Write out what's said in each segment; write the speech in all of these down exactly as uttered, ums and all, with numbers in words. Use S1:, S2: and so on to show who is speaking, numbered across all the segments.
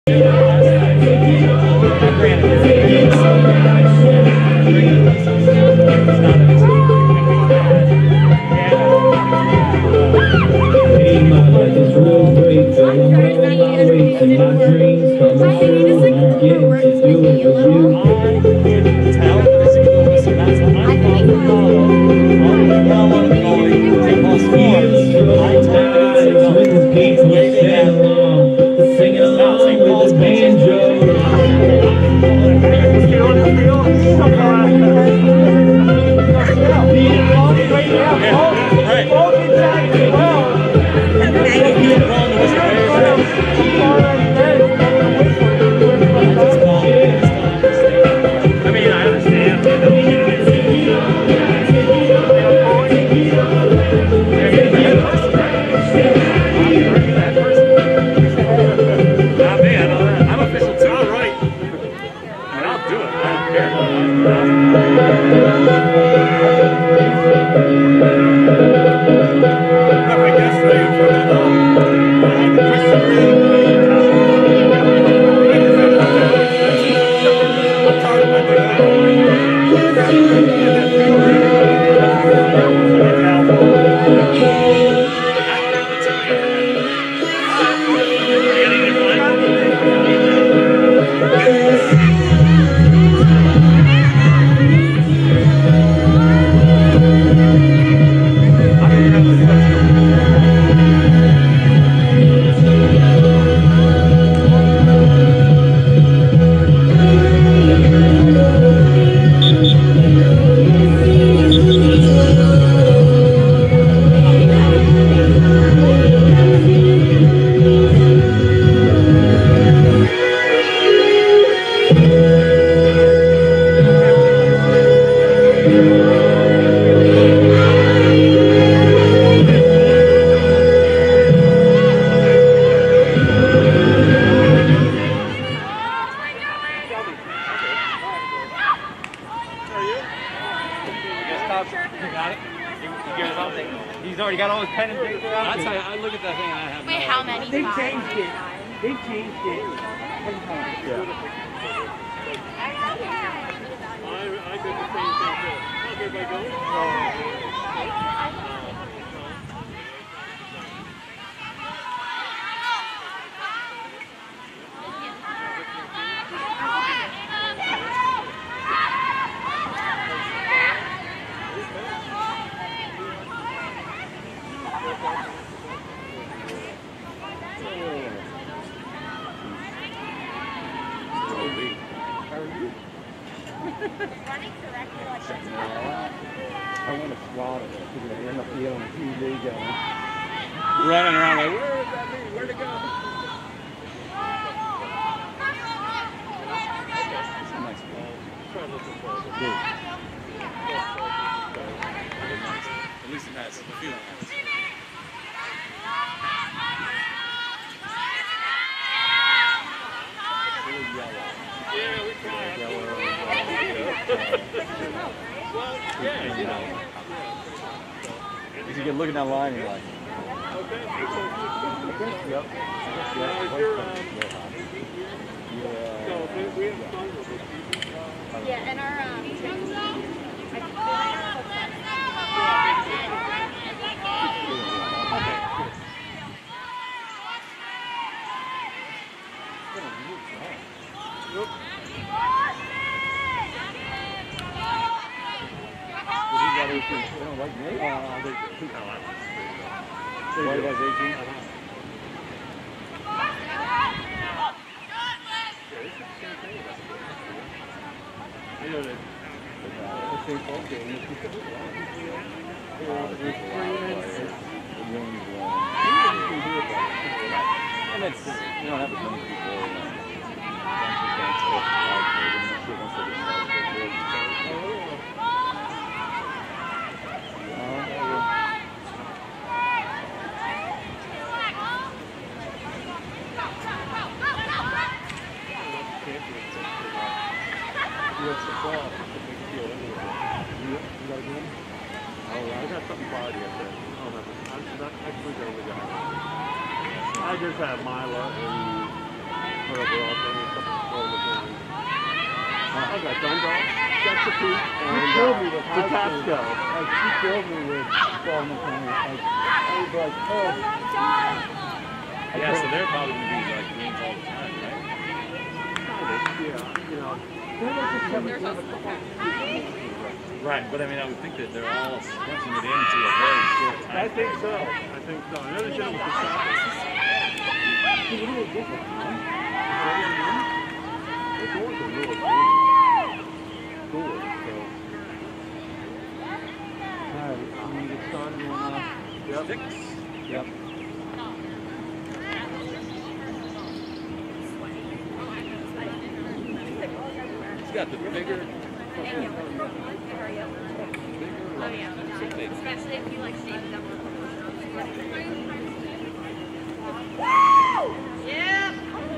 S1: I just have Mila and whatever else, and a couple smaller things. I got Dundalk, Chesapeake, and uh, Patapsco.
S2: Like, she killed me with ball mechanics. Like, I was like, oh.
S3: Yeah, so they're probably going to be like games all the time, right?
S1: Yeah, you know.
S3: Right, but I mean, I would think that they're all squinting it into a very short time.
S1: I think so. I think so. Another show with the soccer.
S2: It's a little different, huh?
S1: They're going to really cool. Cool, so.
S2: Alright, I'm going to get started on uh,
S1: Yep.
S3: Six.
S2: Yep.
S3: He's got the bigger.
S4: Oh yeah, especially if you like shaving them. Yeah.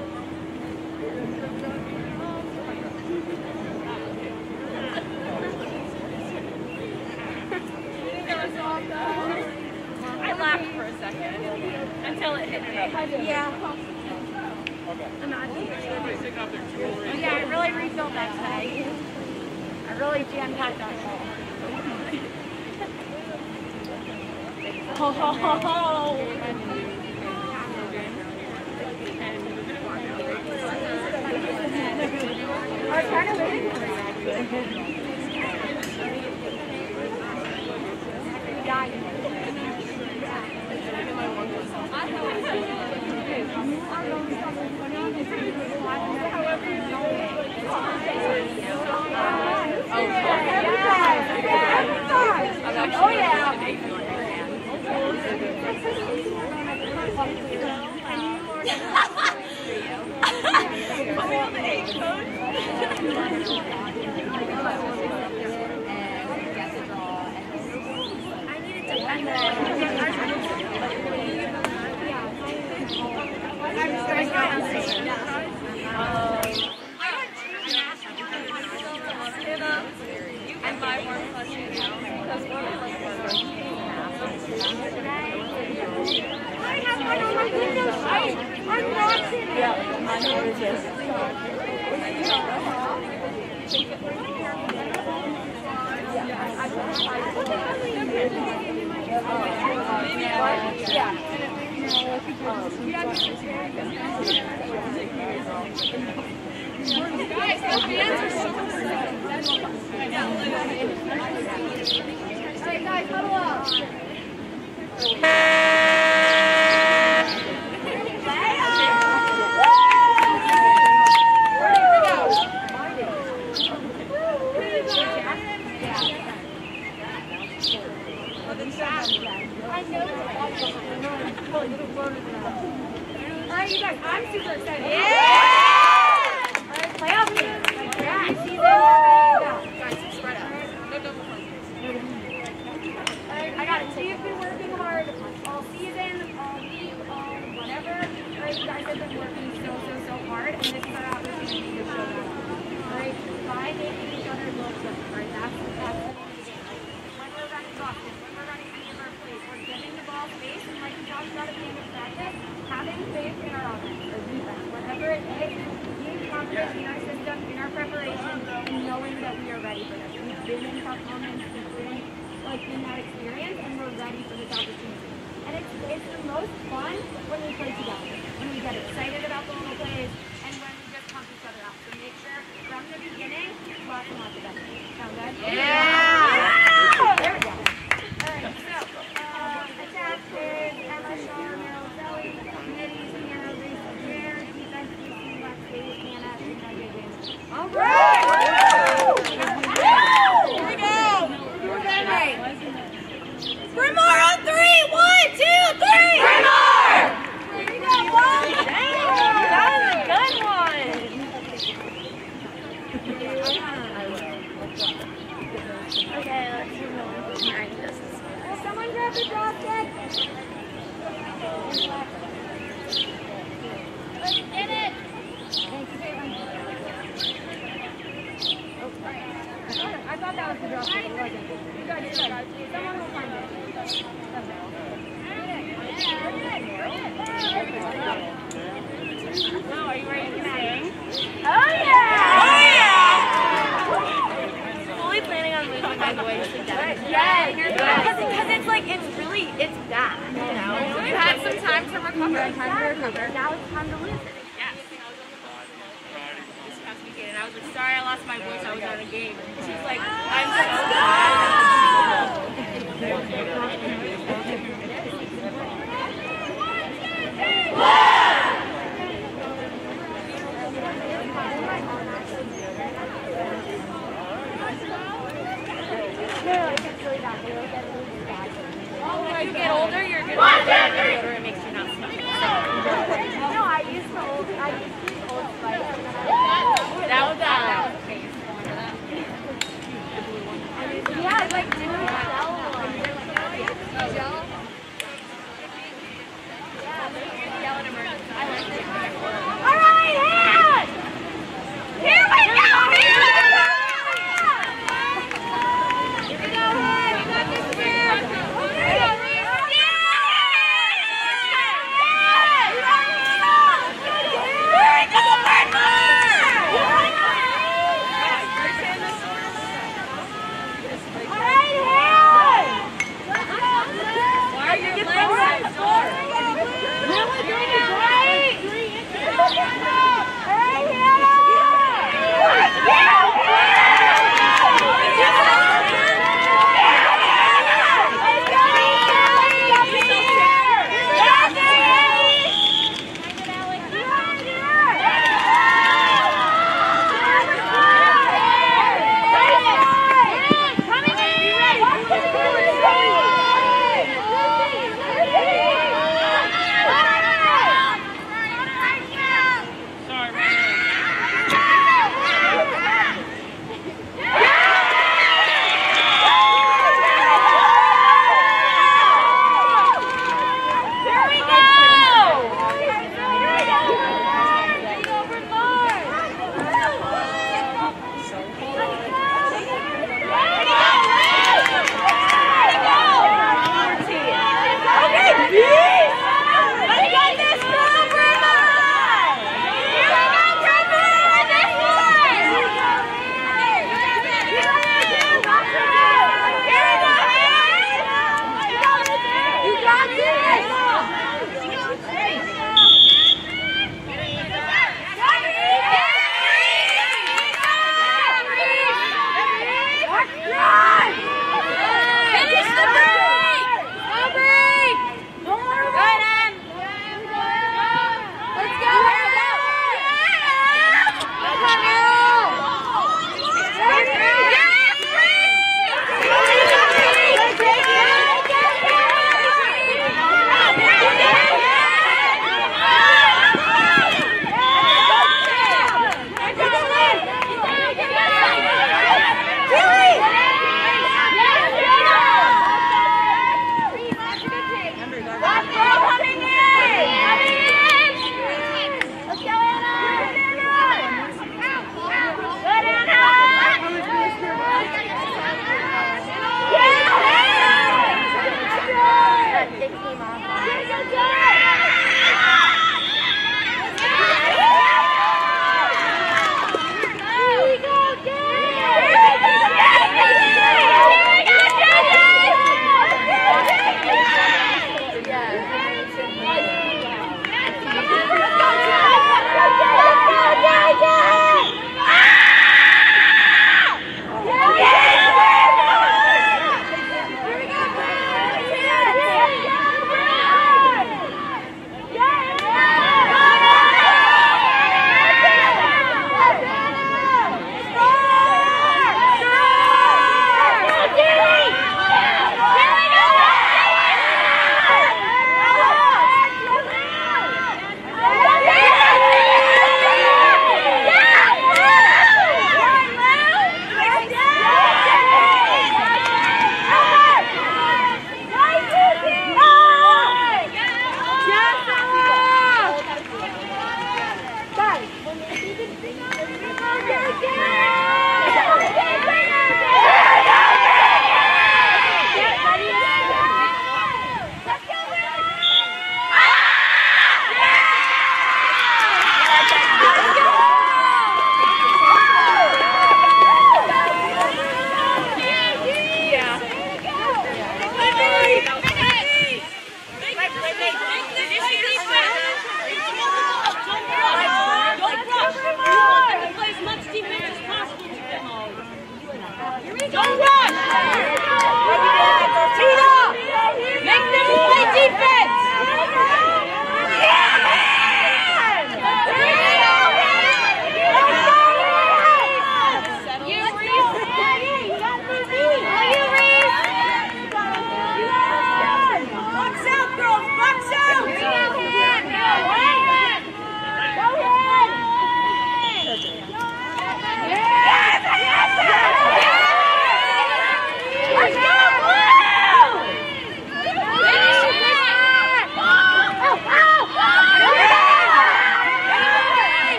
S4: I laughed for a second until it hit me. Yeah. Imagine. Oh, yeah, I really refilled that today. I really jam-packed that ball. Ho ho ho ho! I was trying to wait. Oh yeah. Are we on the eight code? I needed to find that. You can buy more plushies because we're like I have one on my window sheet. I'm not in it. Yeah, my neighbor's just. Guys, the fans are so Alright guys, huddle up. Alright, you guys, I'm super excited. Yeah! Alright, playoff game. Like, yeah, season. Guys, spread out. No double play. Alright, I got it. So you've been working hard all season, all week, all whatever. Alright, you guys have been working so, so, so hard, and this is our opportunity to show that off. Alright, by making each other look good. Alright, that's the best thing to do. When we're running boxes, when we're running any of our plays, we're giving the ball space, and like we talked about at the end of practice, having faith in our offense or defense, whatever it is, being confident in our system, in our preparation, and knowing that we are ready for this. We've been in tough moments, we've been like in that experience, and we're ready for this opportunity. And it's it's the most fun when we play together, when we get excited about the little plays, and when we just pump each other up. So make sure from the beginning, lots and lots of effort. Sound good? Yeah! There we go. All right, so uh, attack is Emma, Charmel, Zoe, Mitty, Sienna, Lisa, Jared, defense, D C, Lexi, Hannah, and Megan. All right! Here we go! Hey. Brimore on three! One, two, three! Brimore! Here you go, one! Dang! That was a good one! Okay, let's move on. Alright, this is... Will someone grab the dropkick? Let's get it! Thank you, Caitlin. I thought that was the dropkick, it wasn't. You guys, you guys, someone will find it. No, are you ready to cover. Now it's time to lose it. Yes. This past weekend, and I was like, sorry, I lost my voice. I was at a game. And she's like, I'm so As you get older, you're going to get older. It makes you not smoke. No, I used to old. I used to use Old Spice. That was that. Yeah, it's like doing gel. Gel. Yeah, gel in emergency. I like it. All right, hands. Here we go. Here we go. Here we go. You got this, here.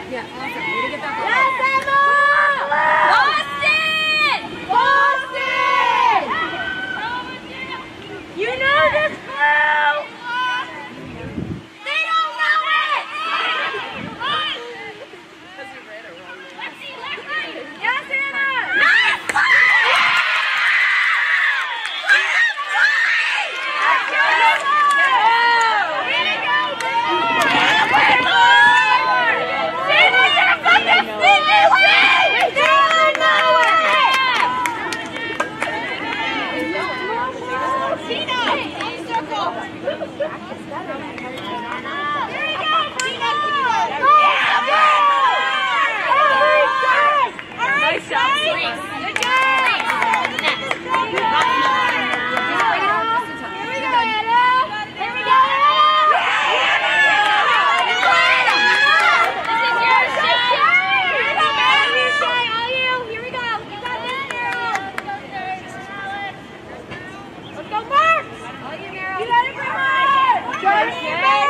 S4: Yeah, awesome. Way to get that ball. Yes, Emma! Boston! Boston! You know this crew! They don't know it! Yes, Anna! Nice play! Nice job, Reese. Good job. Here we go, Anna. Here we go, This is your shot. Here we go, baby. All you. Here we go. You got this, girl. Let's go, Mark. All you, Meryl. You got it, Mark. Go, Mark.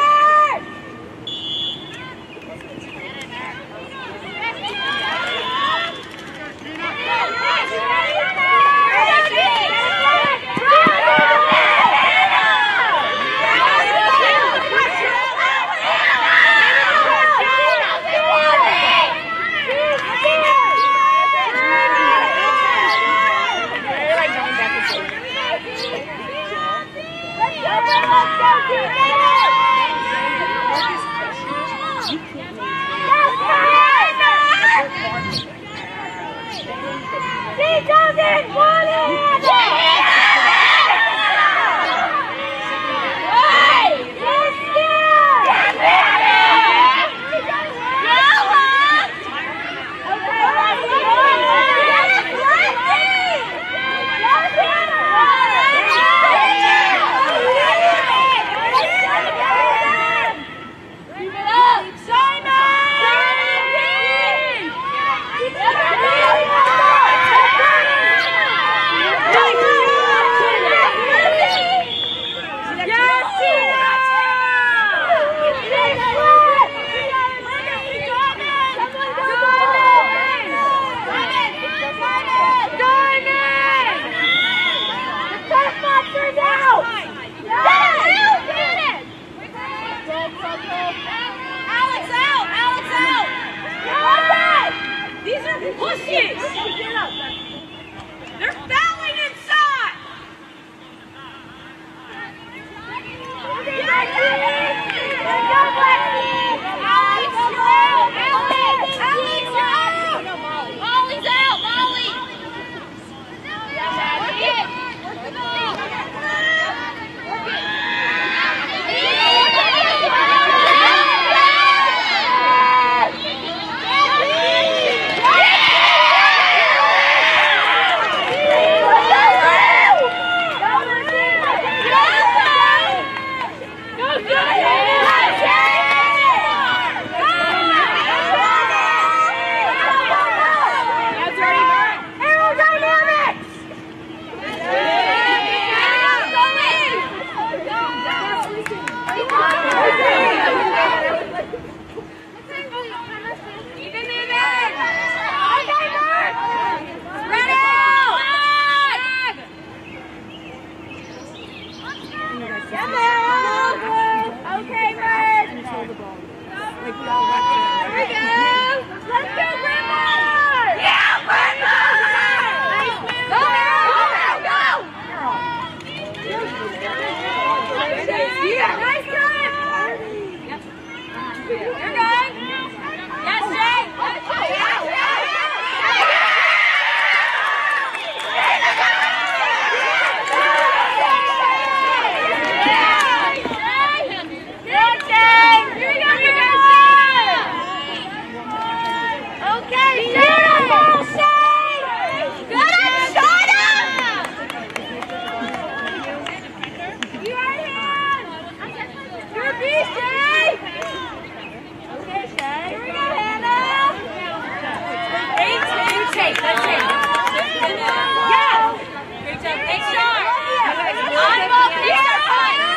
S4: He doesn't want it! Bushes! They're fouling inside! Molly's out! Molly! Work it!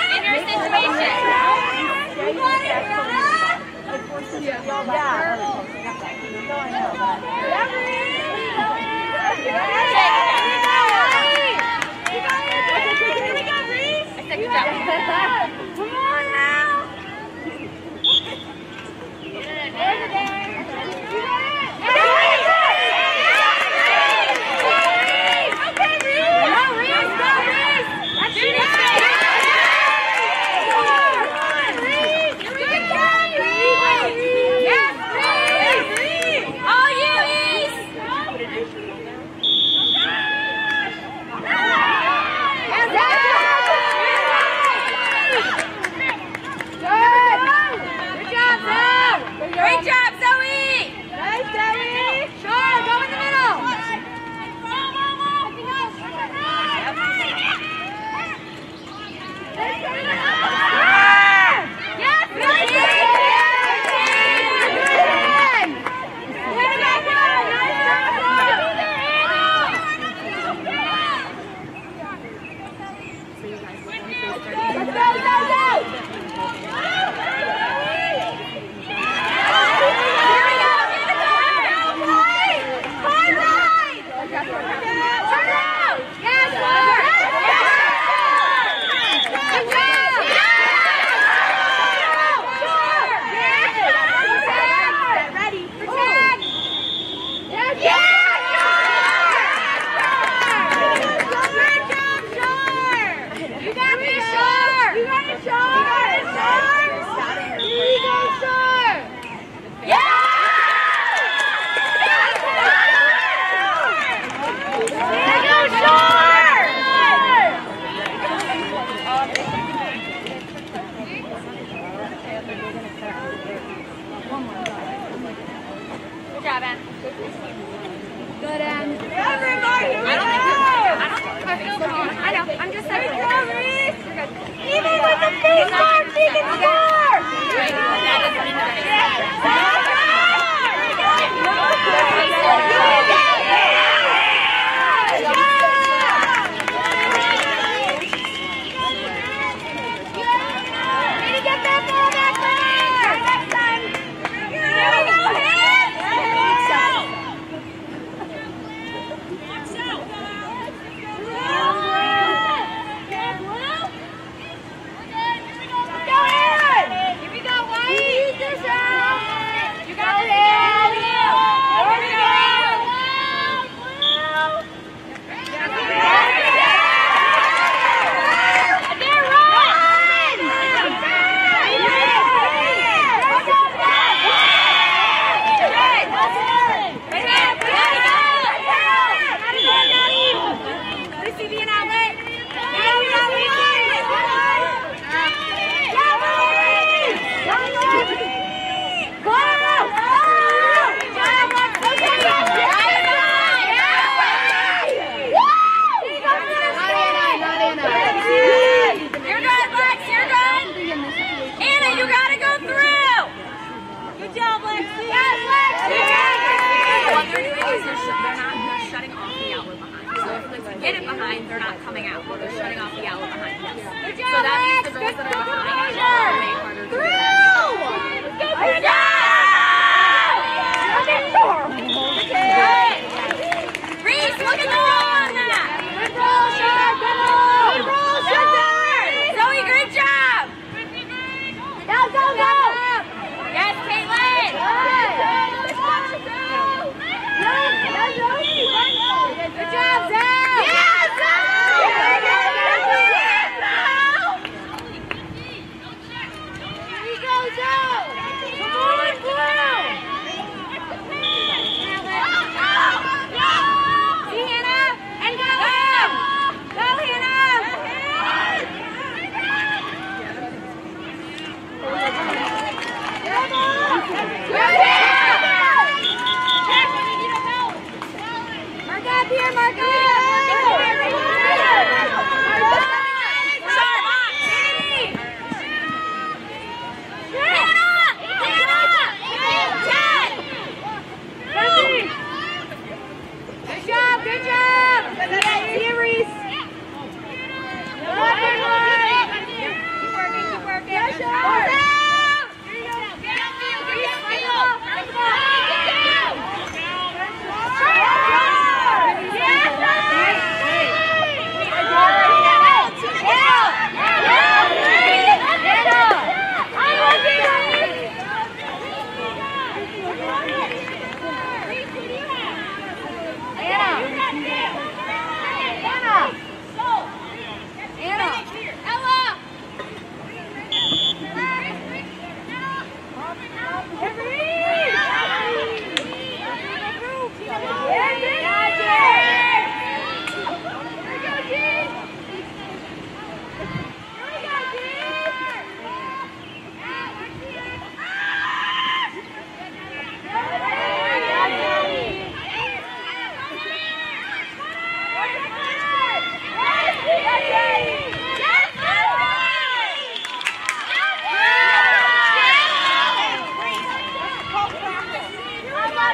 S4: Yeah. Come on now! Great job, Zoe! Nice, Zoe! Sure, go in the middle! Yes, nice! Let's go, go, go! Good job, Ann. Good, Ann. Everybody! I don't think this I don't think I know. I'm just saying. Even with the face mark, she can score! That doesn't mean get it behind, they're not coming out. They're shutting off the outlet behind. Yes. So that means the girls that are behind are way harder to get. Good job! Reese, look at the roll on that! Good roll, Shar! Good roll! Good roll, Shar! Zoe, great job! Go, go, go! Yes, Caitlin! Good job, Zach! Come on!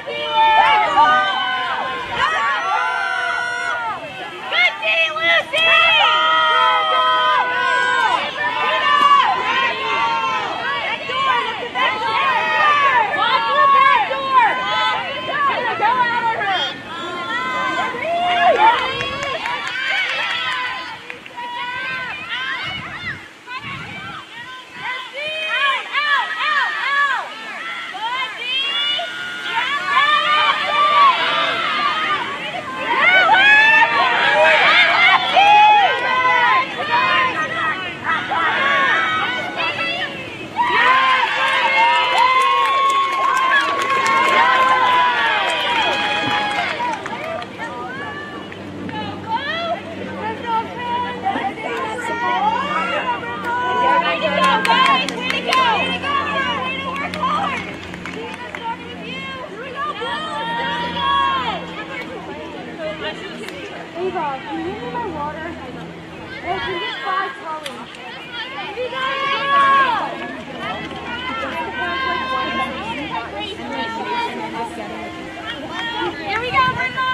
S4: Ava, can you give me my water? Hey, can you get five flowers? Here we go! Here we go, Brenda!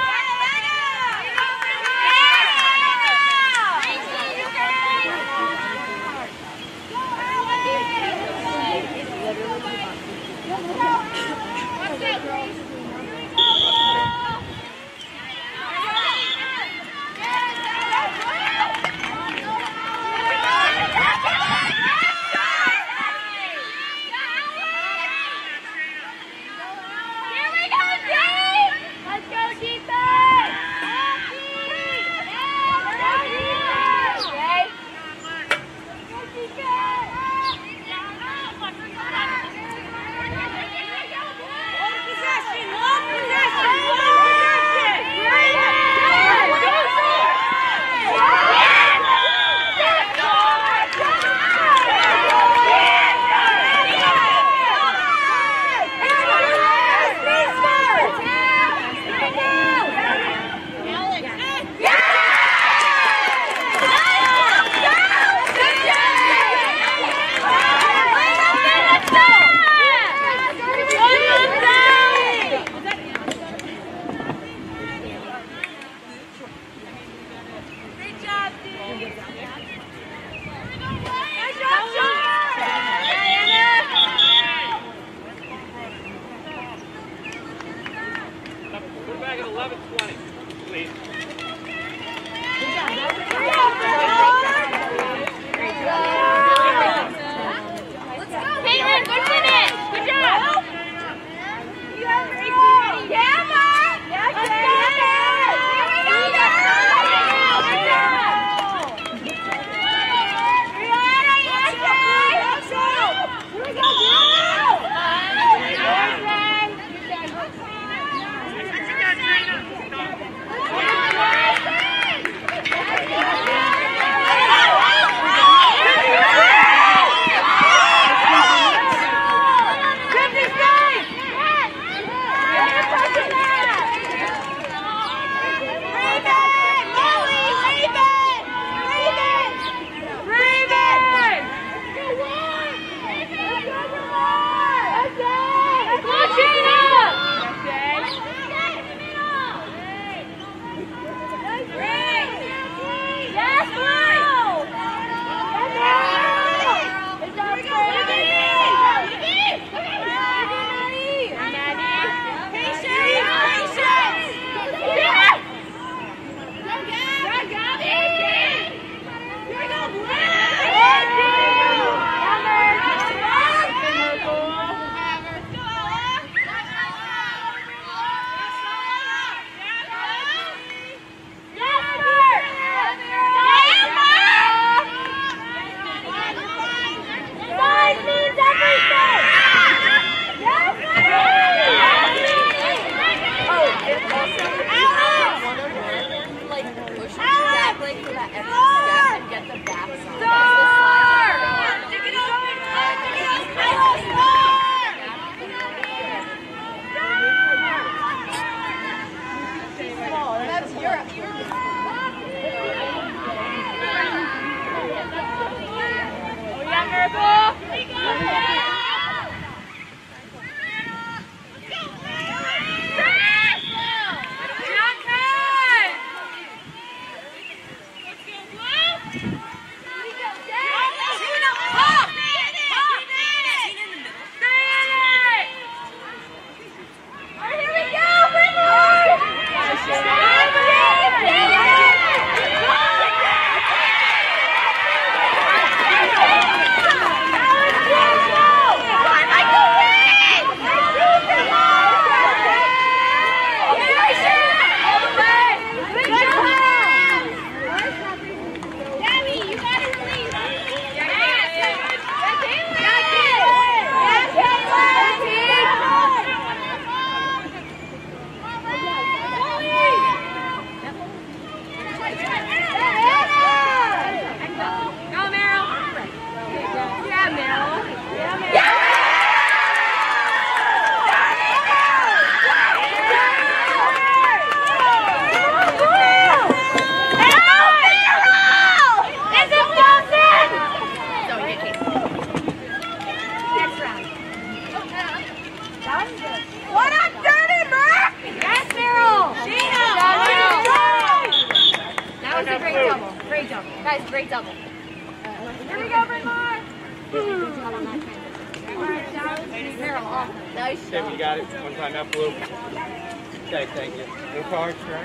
S4: Great double. Here we go, Brymar. Good job on that kind. Alright, down. Nice
S1: Tim, you got it. One time up, blue. Okay, thank you. No cards, right?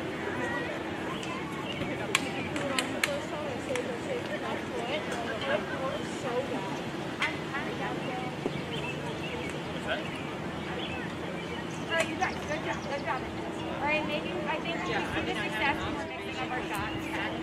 S4: Alright, you guys, good job, good job. Alright, maybe, I think we just see the success when we're mixing up our shots.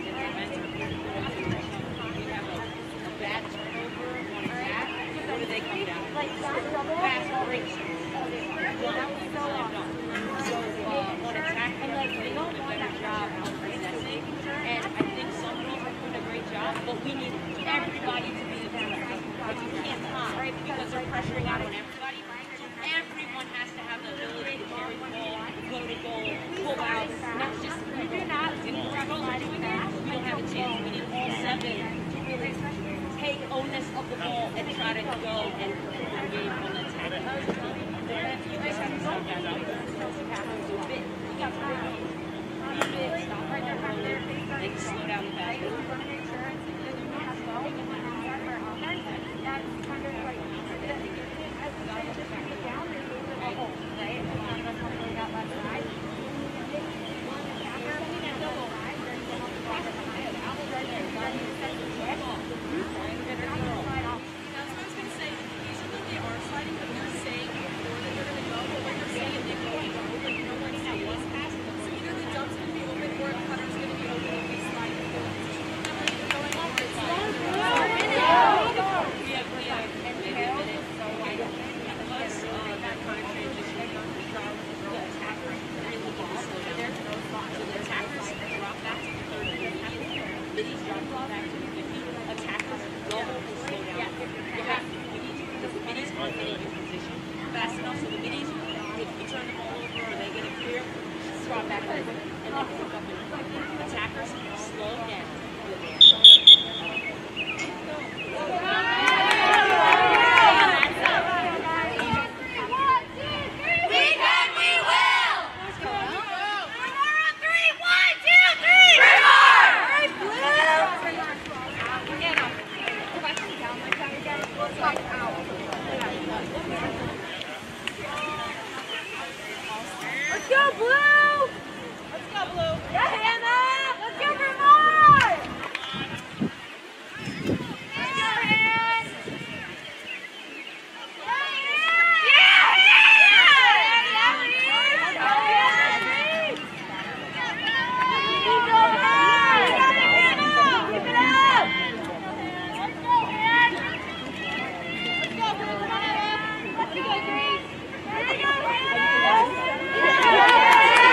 S4: Bad turnover, one back. What do they come down? Like that double? Fast break. That was so awesome.
S5: So, uh, on attack,
S4: And like, we don't want that job.
S5: and I think some people are doing a great job, but we need everybody to be the director. But you can't not, right? Because they're pressuring out on everybody. So everyone has to have the ability to carry the ball, go to goal, pull out. Not just we do not. If we're doing that, we don't have a chance. We need all seven to really take onus of the ball and try to go and put the game on the attack. You guys have to stop that out. So big. You got to big. Stop right there, right there. They can slow down the basket.
S4: We want to make sure it's good and we have ball. We want to start our offense. That's kind of like, as we say, just bring it down and move it a hole, right? And none of us want to go that left side. One attacker, we can double side. There's the help back behind it. Out right there. Then you set the check. Good or not, slide off.
S6: That's what I was going to say. Usually they are sliding, but you're saying before that they're going to go. But when you're saying they go and go, and no one that was passed, so either the jump's going to be open or the cutter's going to be open and we slide it forward. So going on this side.
S5: We have, we have, and we have minutes, so I don't plus uh, that kind of transition, the attackers are in the ball, so there's no spot. So the attackers drop back to the thirty, middies drop back to the fifty, attackers double and slow down. You have to, we need to, because the middies aren't getting in position fast enough, so the middies, if you turn the ball over or they get it clear, drop back over and then pick up and attackers slow down.
S4: Let's go, Blue! Let's go, Blue! Yeah, Hannah! Let's go, Vermont! Let's go, Hannah! Yeah, Let's go, Grace! There you go, Hannah!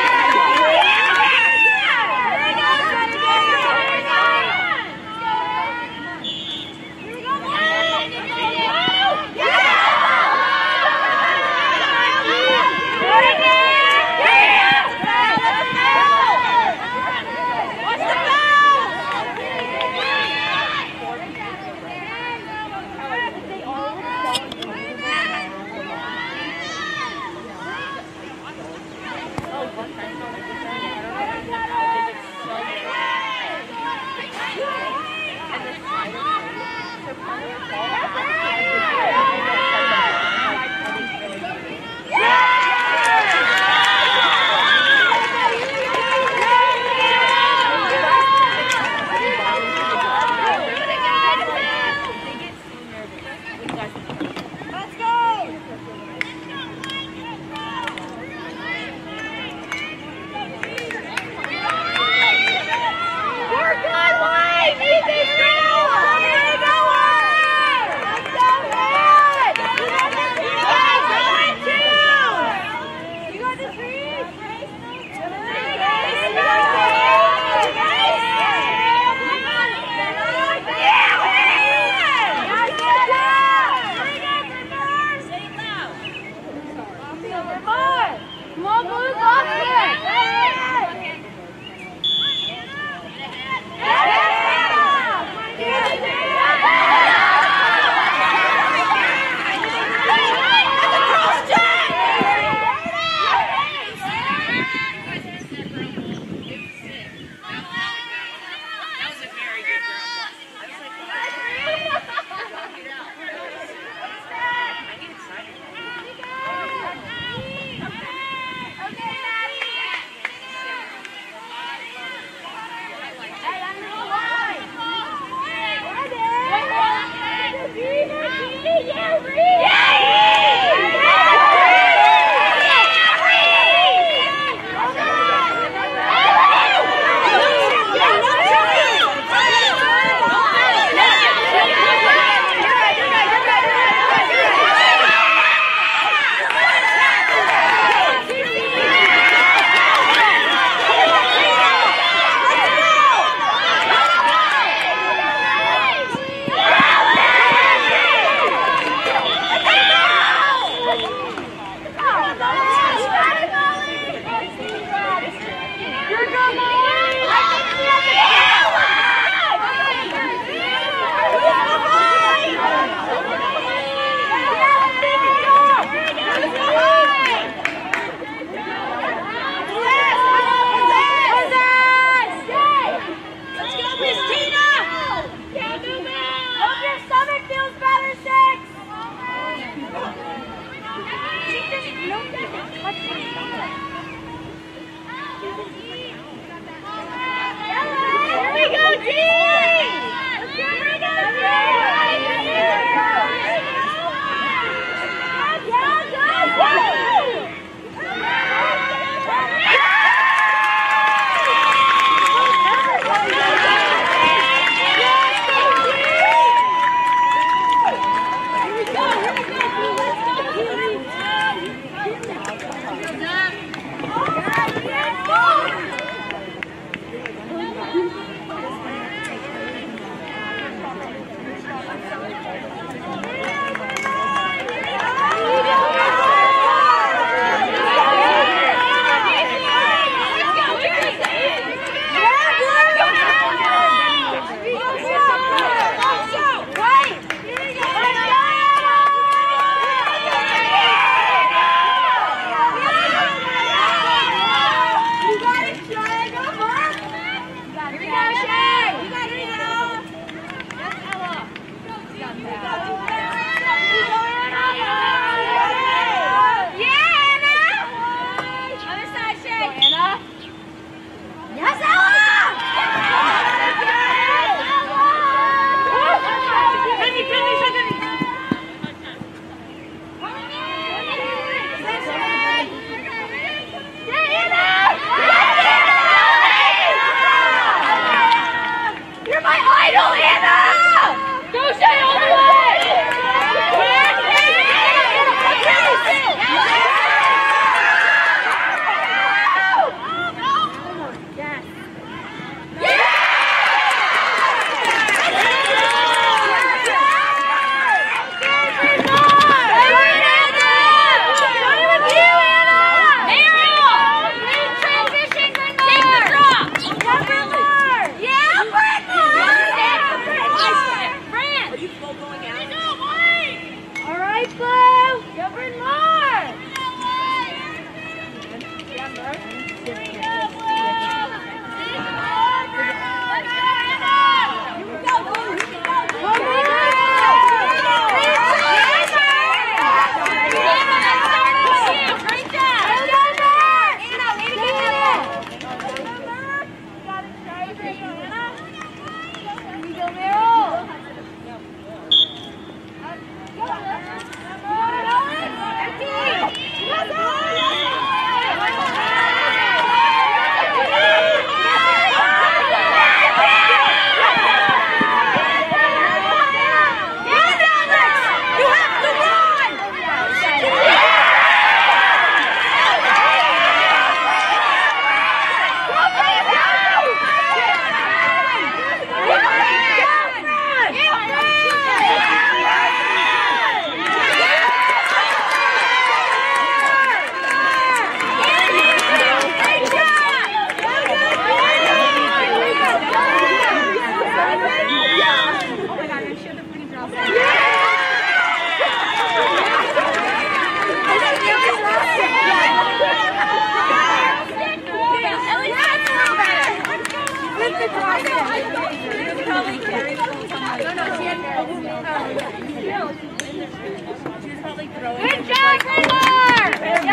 S4: Good job, Taylor!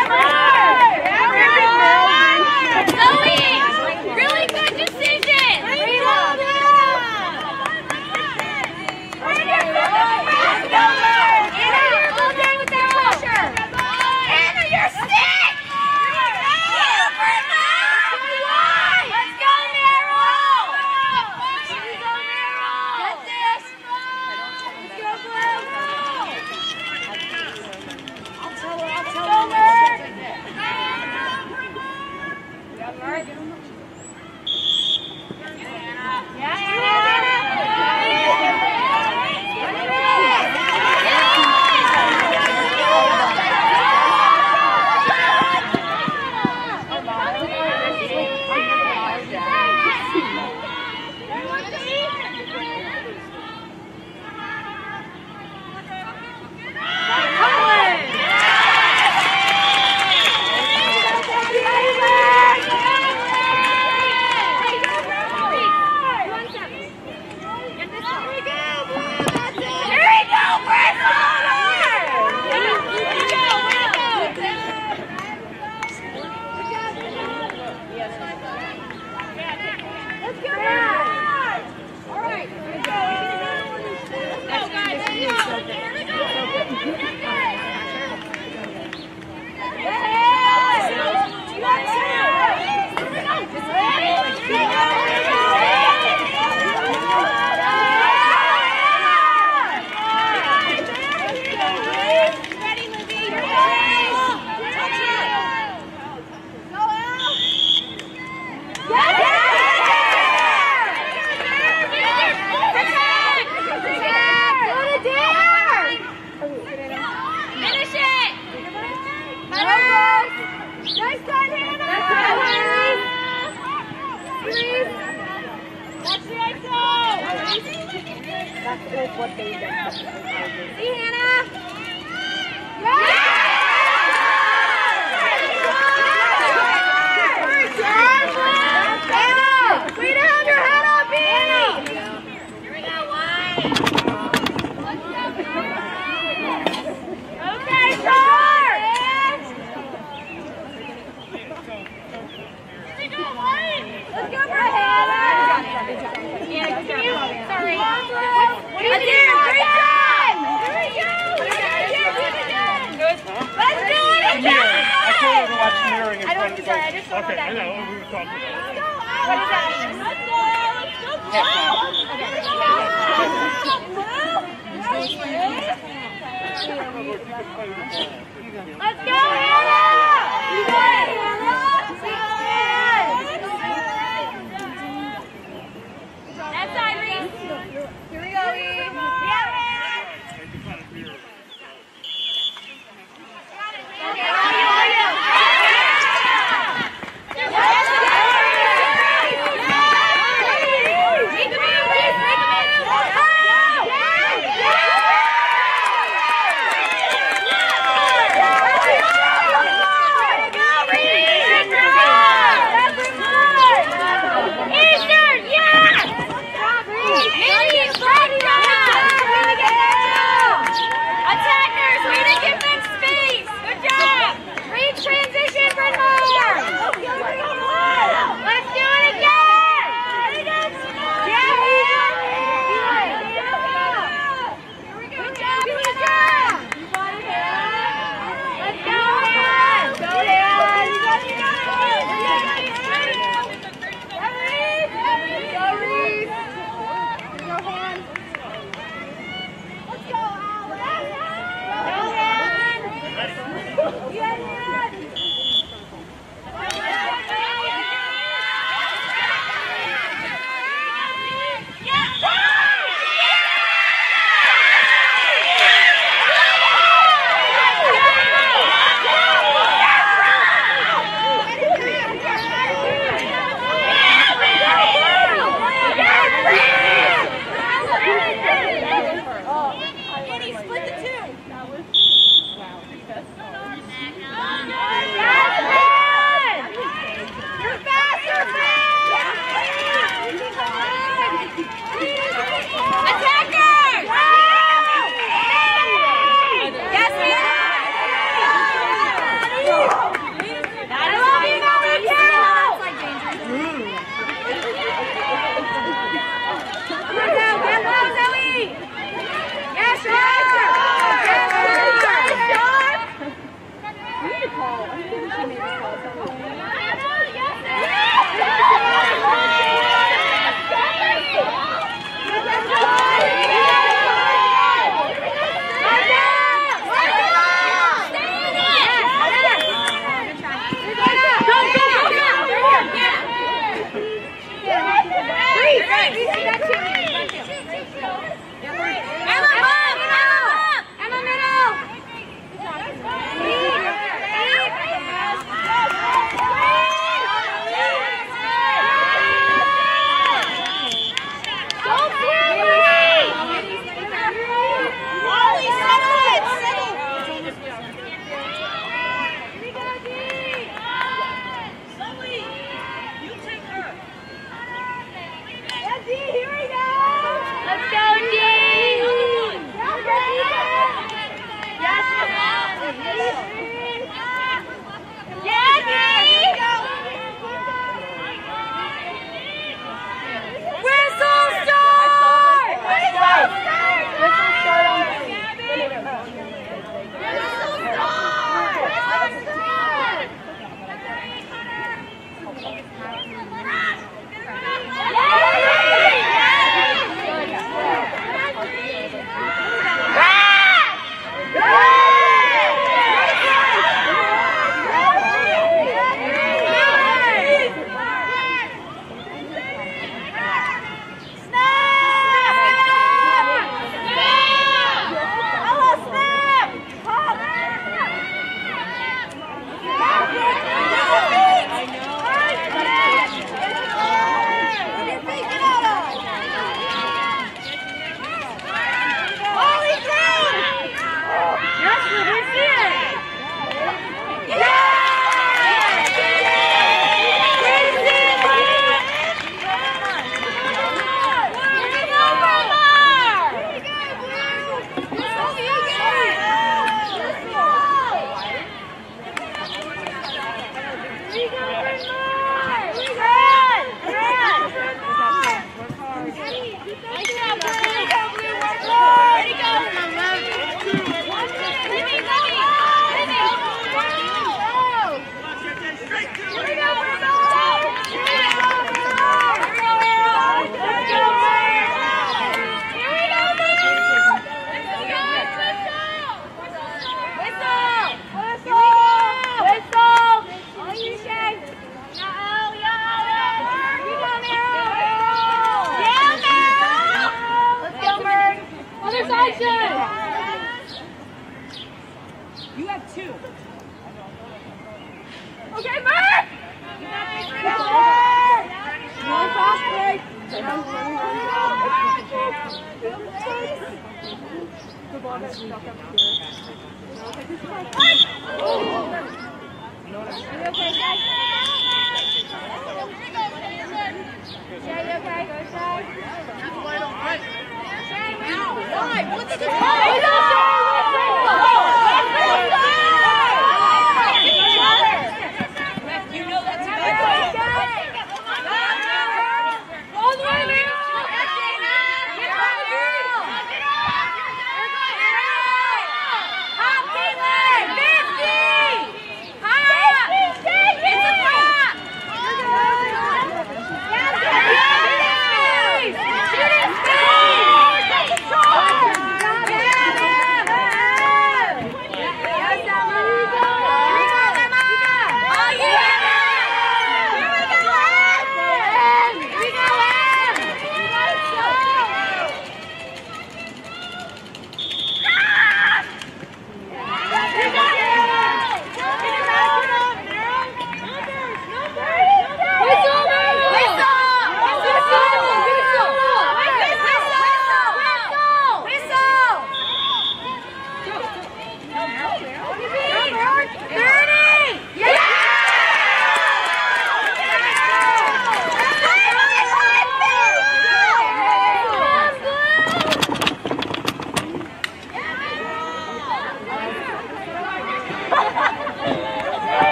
S4: Zoe! Really good decision! Anna, you're all done with that pressure! Anna, you're sick! Let's go, Meryl! Let's go, Meryl! Get this! Let's go, Blue! I'll tell her, I'll tell her.
S1: Okay, I know what we were talking about.
S4: What does that mean? Let's go, Hannah! You got it, Hannah! That's Irene. Here we go, Eve. Yeah, Reed!
S6: You have two.
S4: Okay, Mark! No fast break. The ball gets stuck up here. Are you okay, guys? Yeah, you okay? Go, Shay.
S6: Why? What's the You know that's a good
S4: All the way down! Hop, Caitlin! fifty! Hop! It's a hop! Shooting space!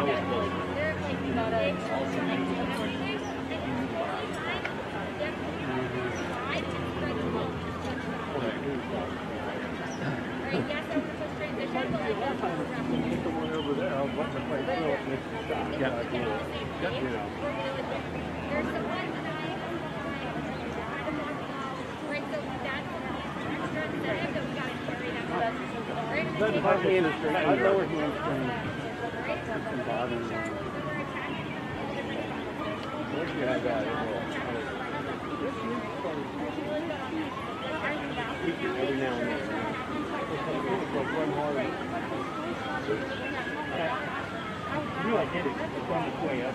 S1: That's my hamstring. I lower hamstring. It's been bothering me. Where'd you have that? Every now and then. Run hard.
S2: You, I did it. It's on its way up.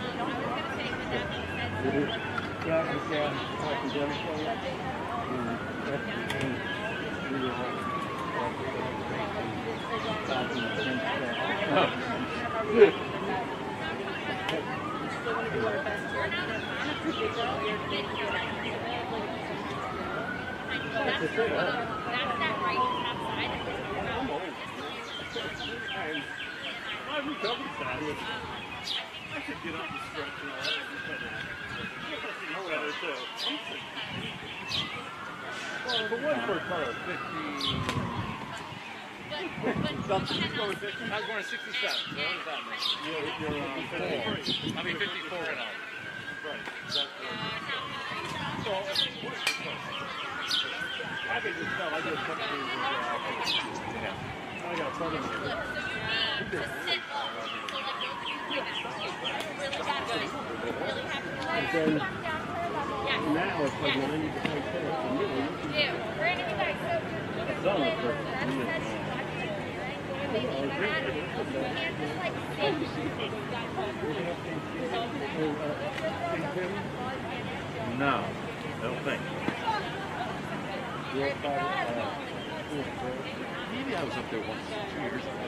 S1: It is.
S2: Yeah, it's uh, academic way up.
S1: Mm, that's the thing. Really hard.
S3: My recovery side is I should get up and stretch and all that.
S1: Well, the one for color, fifty.
S3: Something. Let's go with fifty. I was born in sixty-seven. So what does that mean?
S1: You're, you're on four.
S3: I'll be fifty-four and all. Right. So, so
S1: I can just tell. I just took the.
S3: yeah.
S1: I got a photo of it. And then now it's like ninety percent fit.
S4: Yeah, Brandon, you guys, so
S1: It's on the first minute.
S3: No, I don't think. Maybe I was up there once, two years ago.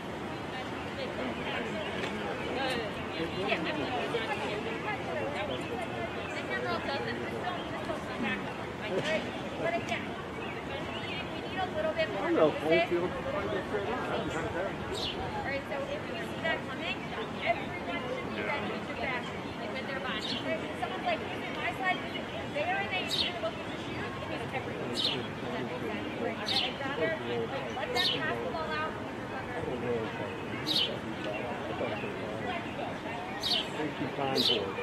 S1: I don't know if Holyfield can find it straight on. I haven't heard that.
S4: Alright, so if you see that coming, everyone should be ready to back, like when they're buying. If someone's like, is it my side, is it there, and they shoot, looking to shoot, it means everyone should shoot. Does that make sense? I'd rather, like, let them pass the ball out.
S1: Thank you, time for it.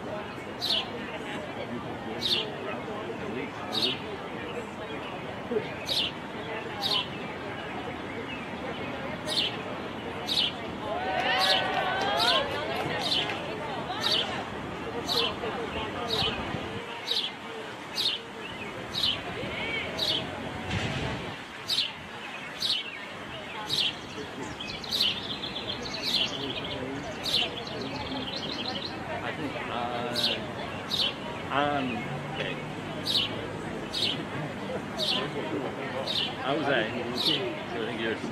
S3: Um, okay. I was A. So I think yours.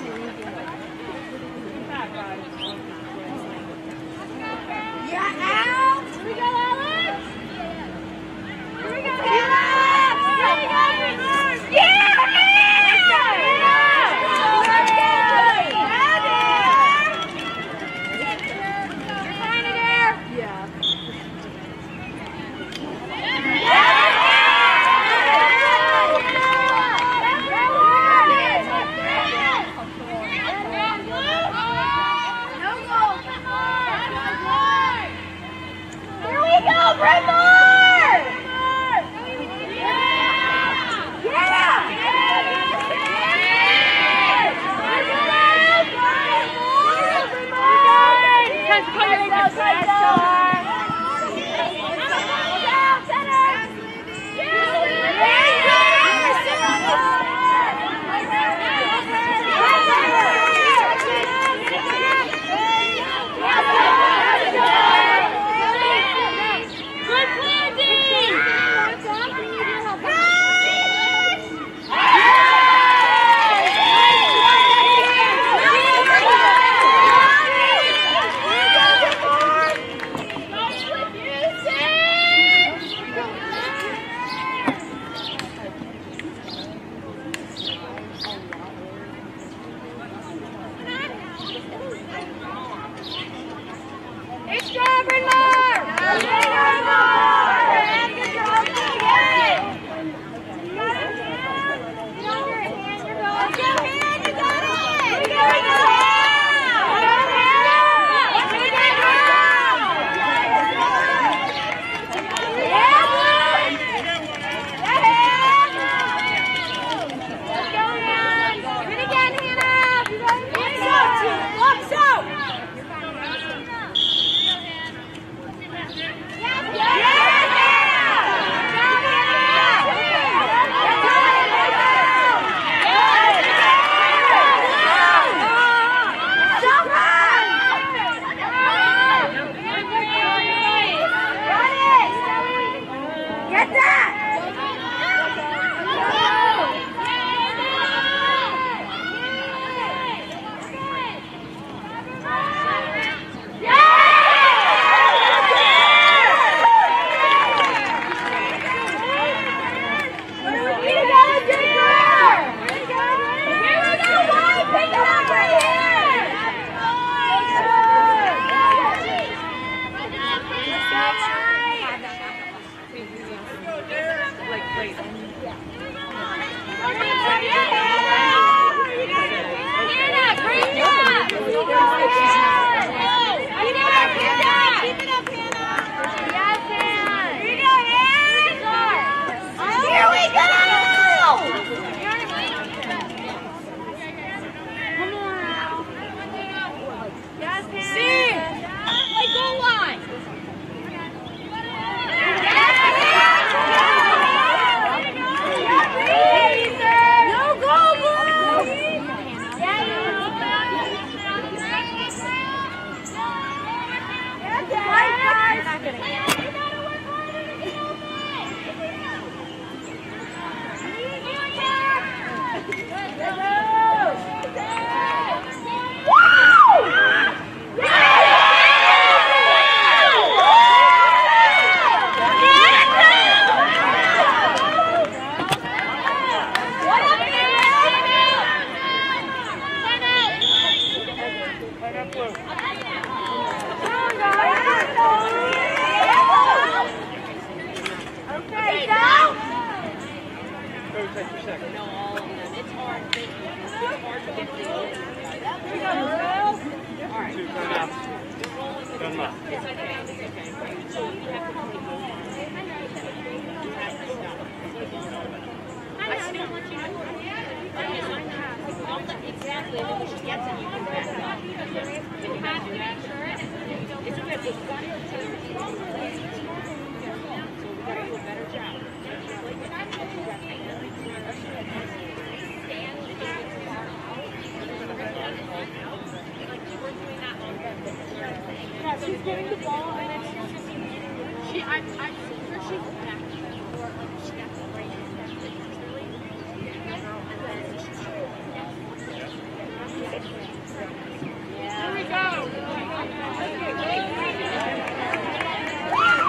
S4: Yeah, out! Here we go.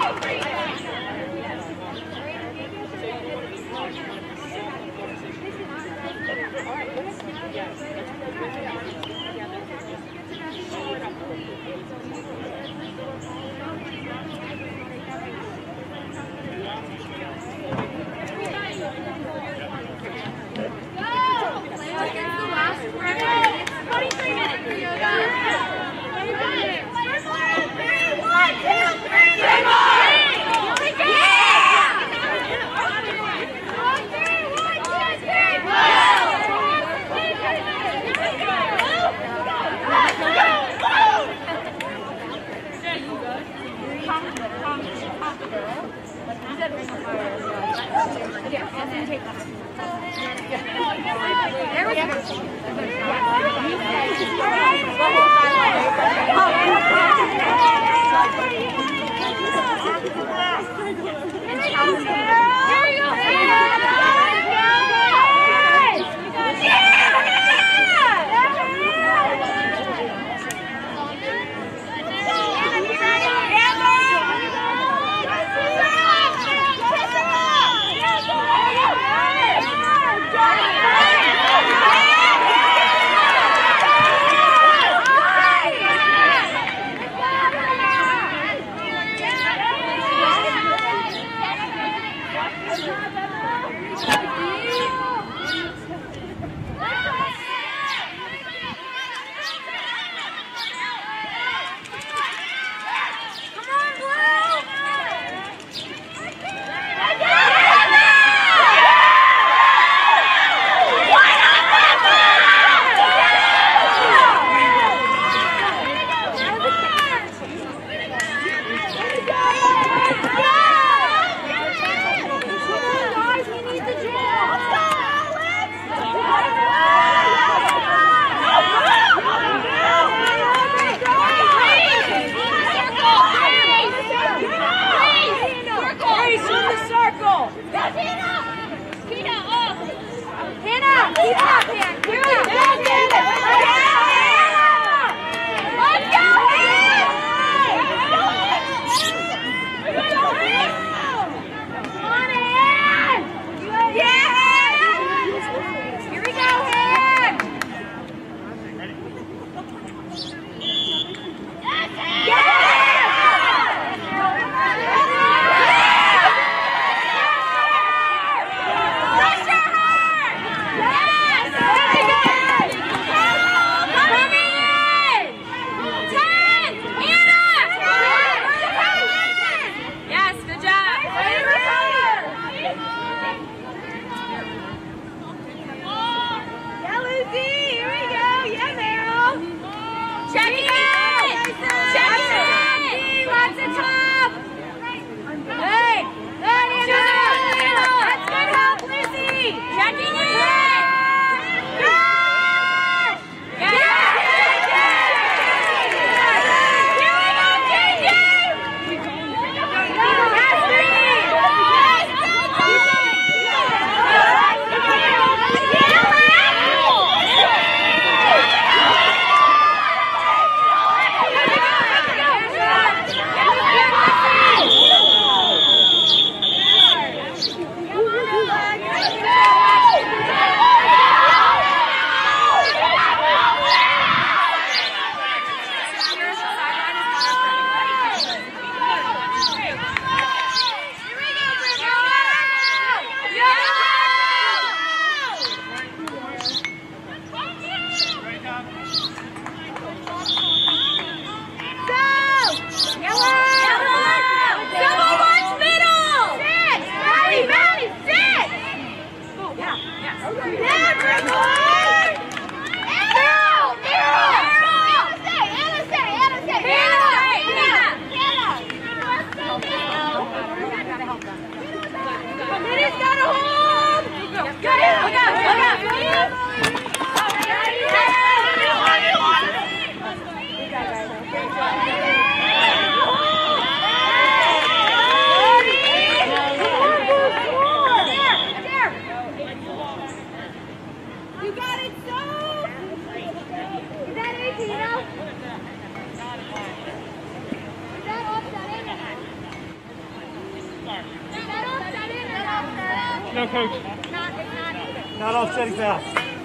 S2: No, coach. Not offsetting foul.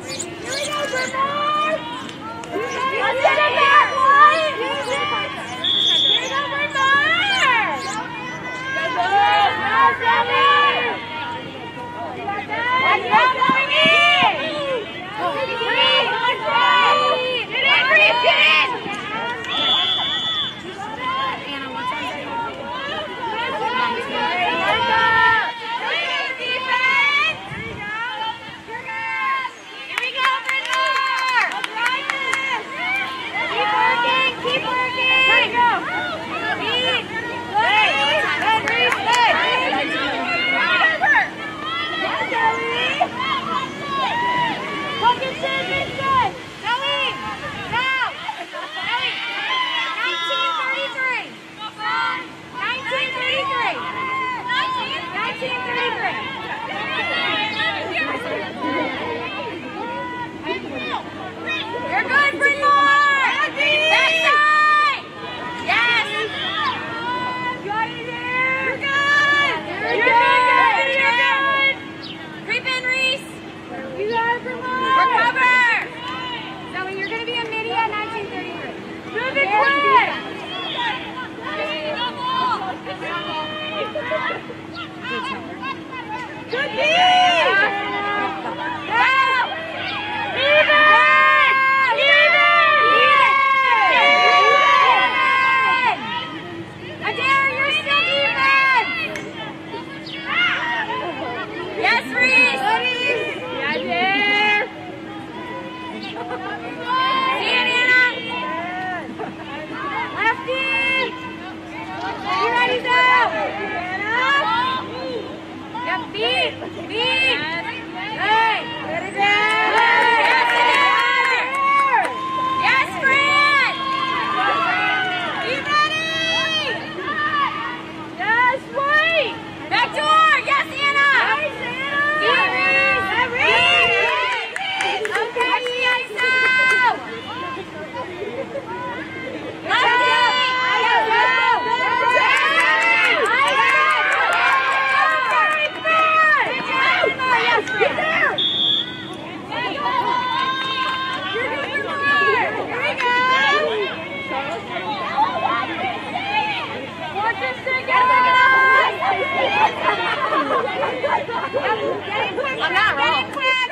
S4: I'm not wrong.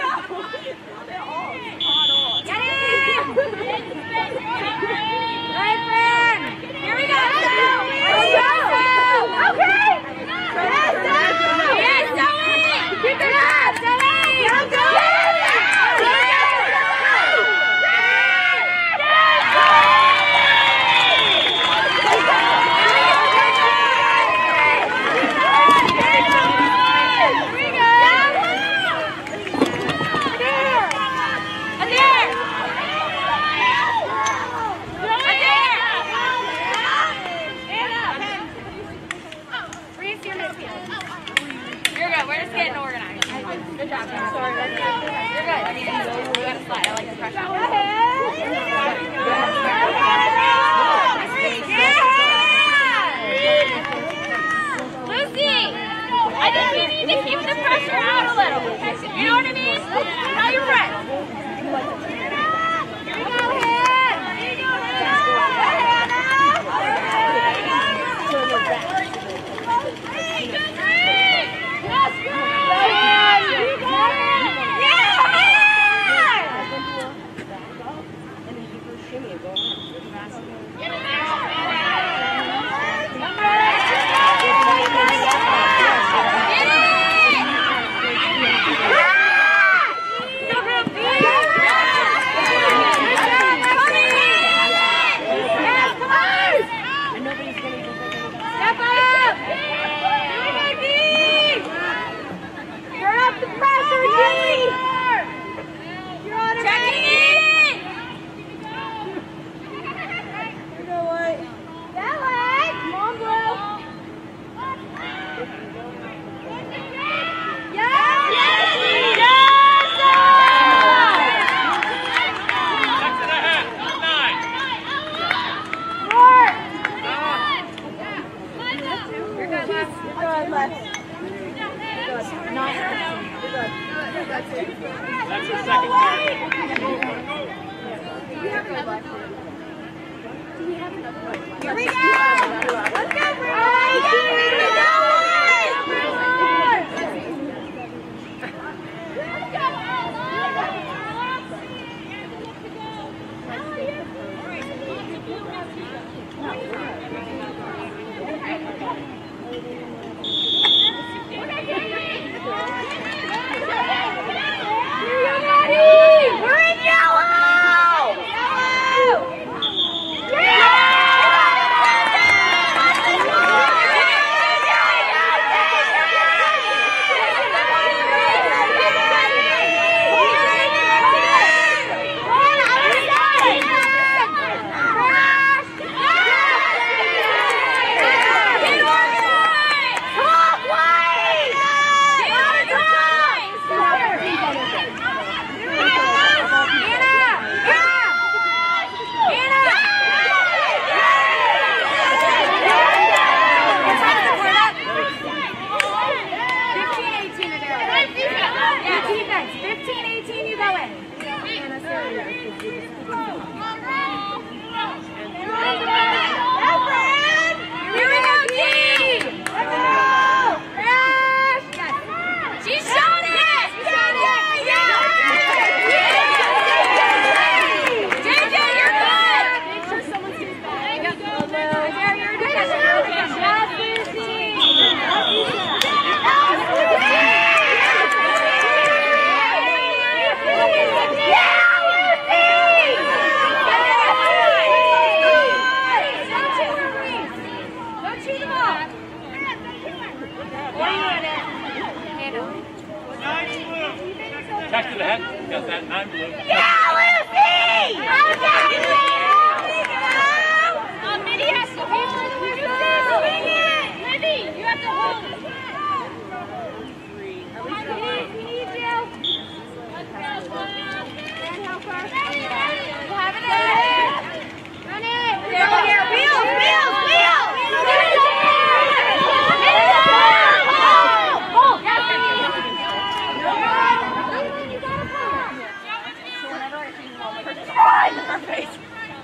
S4: Get in! Right, friend! Here we go! Let's go! Okay! Yes, Zoe! Keep it up, Zoe! Go, go! Good job. I'm sorry. You're good. You got to slide. I like the pressure. Go ahead. Yeah! Lucy, I think you need to keep the pressure out a little. You know what I mean? Tell your friends. Here we go, Hannah. Here you go, Hannah. Let's go.
S3: That's the second part.
S4: Here we go! Let's go, bro! Oh, here we go! We're in yellow! fifteen eighteen, you go in. Here we go, team! Let's go! She shot it! J J, you're good! Make sure someone sees back. You're good.
S3: Back to the head. Got that nine blue.
S4: Yeah, Lucy! How about you? Uh, Minnie has to hold. You swing it! Libby, you have to hold. We need you. Let's go, and how far? We'll have it in. Run it. There, here. Wheels, wheels, wheels. Hold, yes, her face.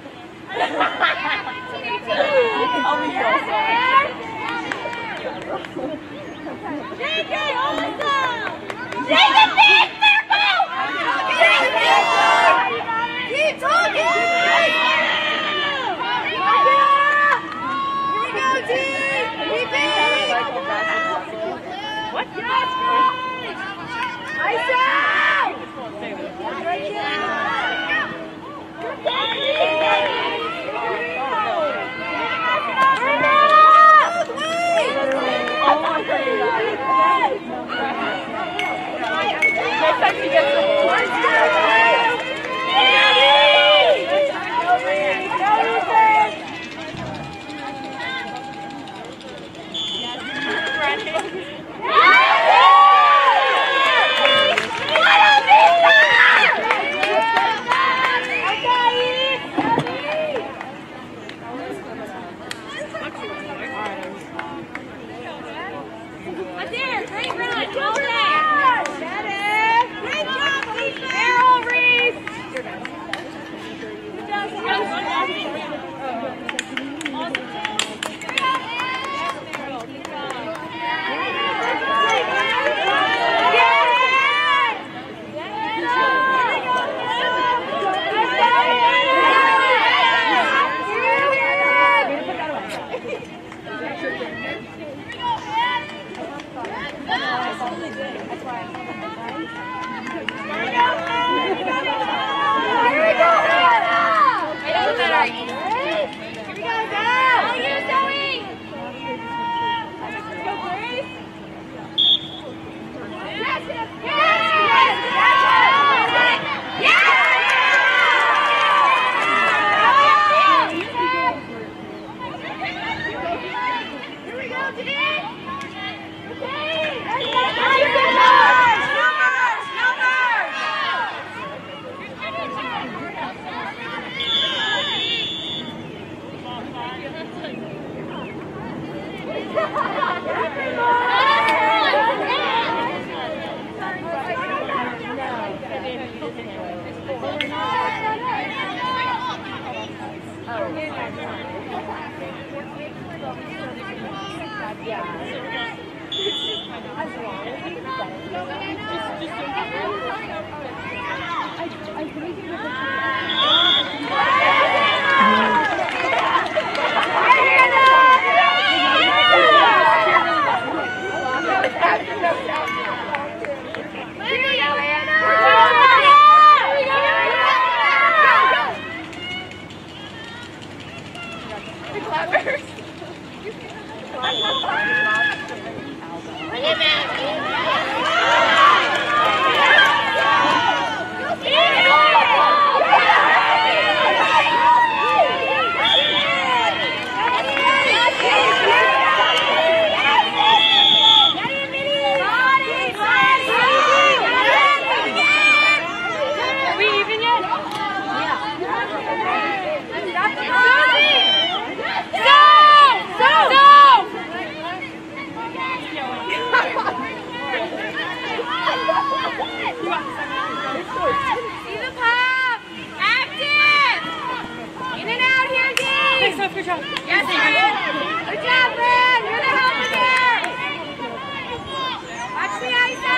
S4: Yes, Brad. Good job, Brad. You're the helper there. Watch the I S O.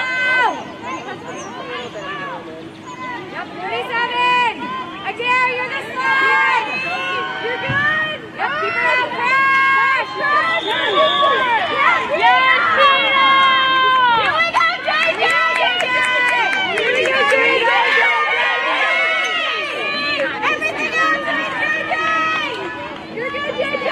S4: Yep, thirty-seven. Adair, you're the slide. You're good. Yep, keep her out. Crash. Crash. Yes, yes, Tina. Here we go, J J. Here we go, J J. Everything else, J J. You're good, J J.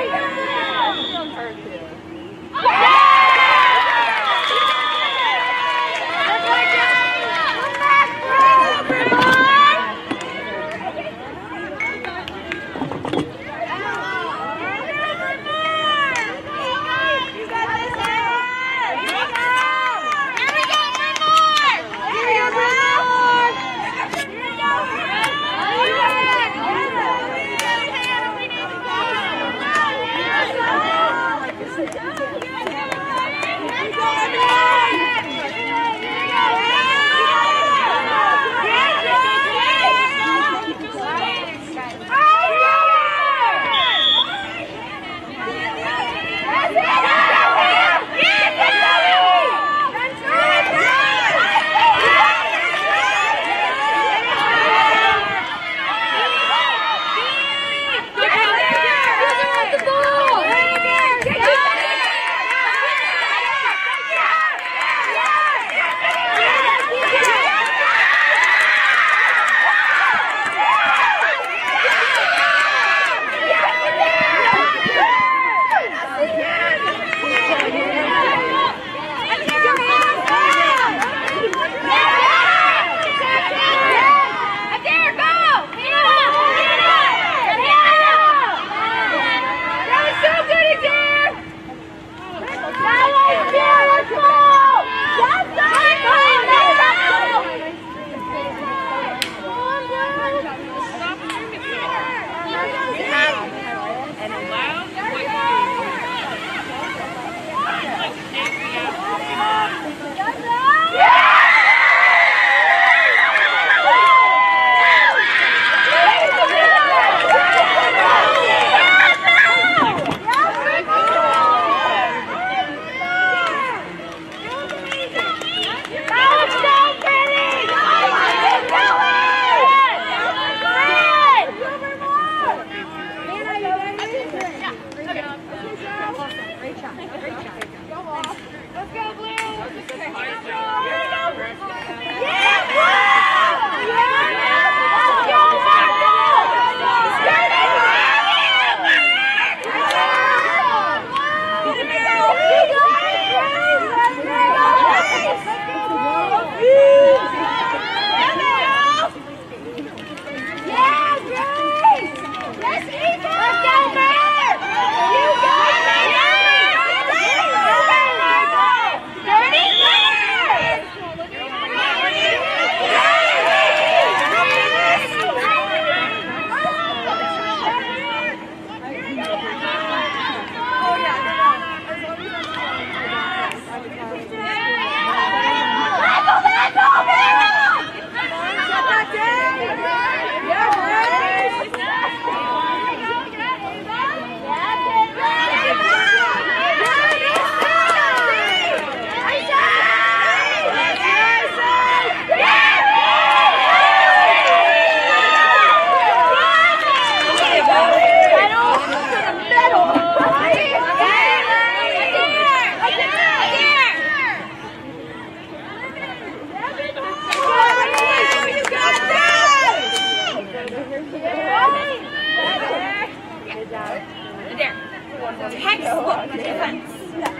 S4: Textbook defense.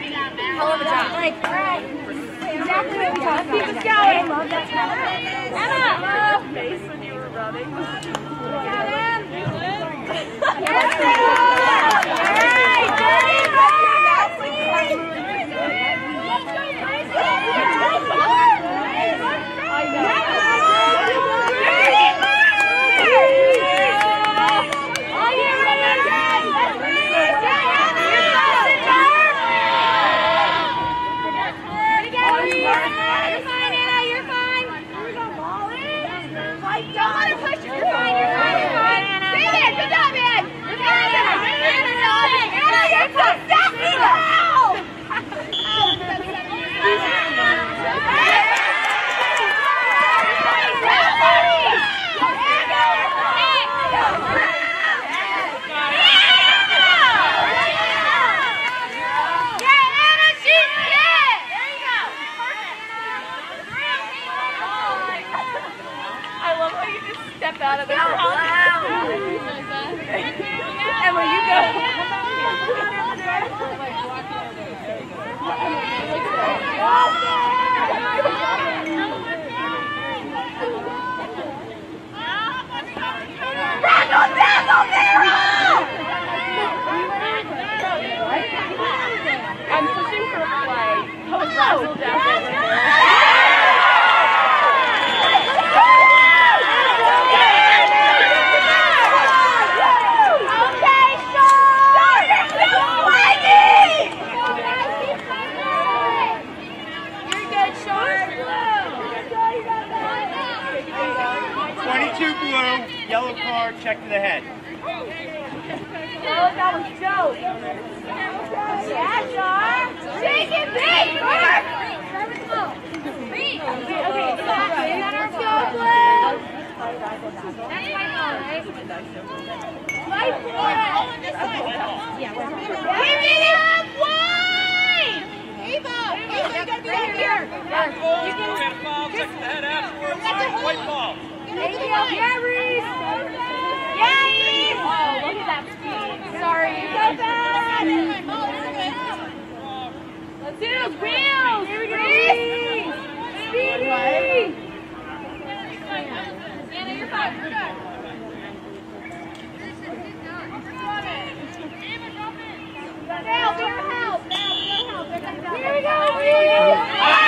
S4: Hell of a job. Like, exactly what we talked about. Keep us going. Emma!
S6: Face when you were running.
S4: Yes, Don't let her push you. You're fine, you're fine, you're fine. Stay there. Good job, man. Good job. step out of the crowd. Emma, you go. Razzle dazzle zero! I'm pushing for play. Post razzle dazzle.
S2: twenty-two blue, yellow card, check to the head.
S4: Oh, that was dope. Yeah, Char. Shake it, big, Mark. Okay, okay, stop. Let's go, Blue. That's my ball, right? My ball. Yeah, we're give it up, wide. Ava, Ava, you gotta be right here. You can
S3: Check the head afterwards. White ball.
S4: Thank you, Gary! Yay! Oh, look at that speed. Sorry. So bad! Let's do those wheels! Here we go! Speedy! Anna, you're fine. You're good. Now, be your help! Now, be your help! Here we go! Wheels!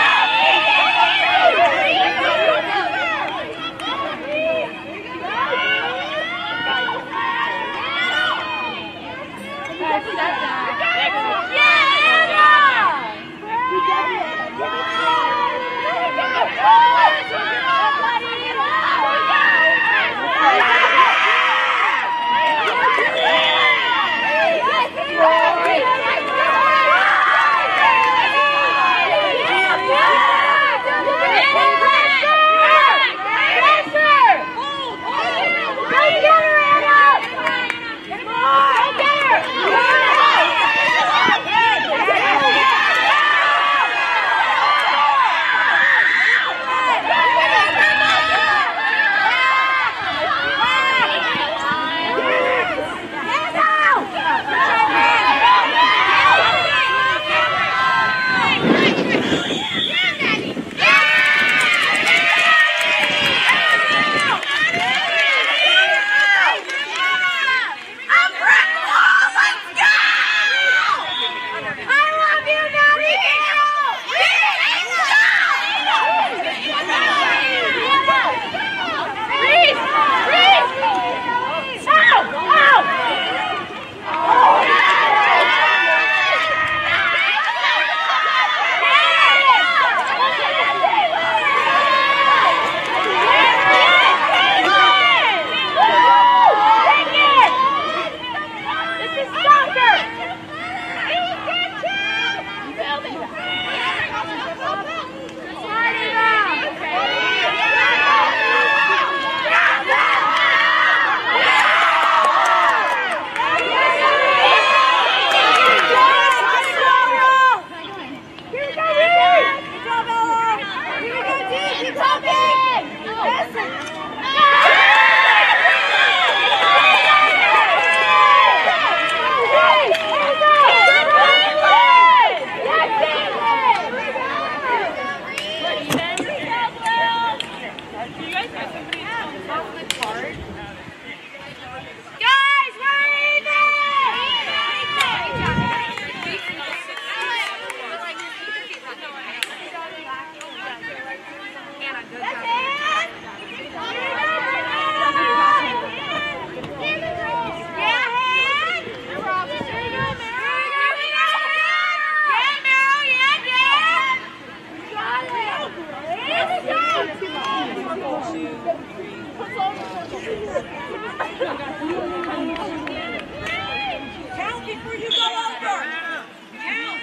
S6: Count before you go over. Count.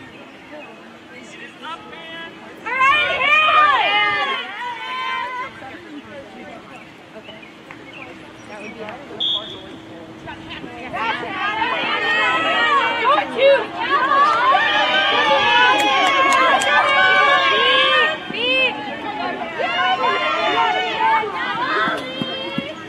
S4: All right, here. Go two.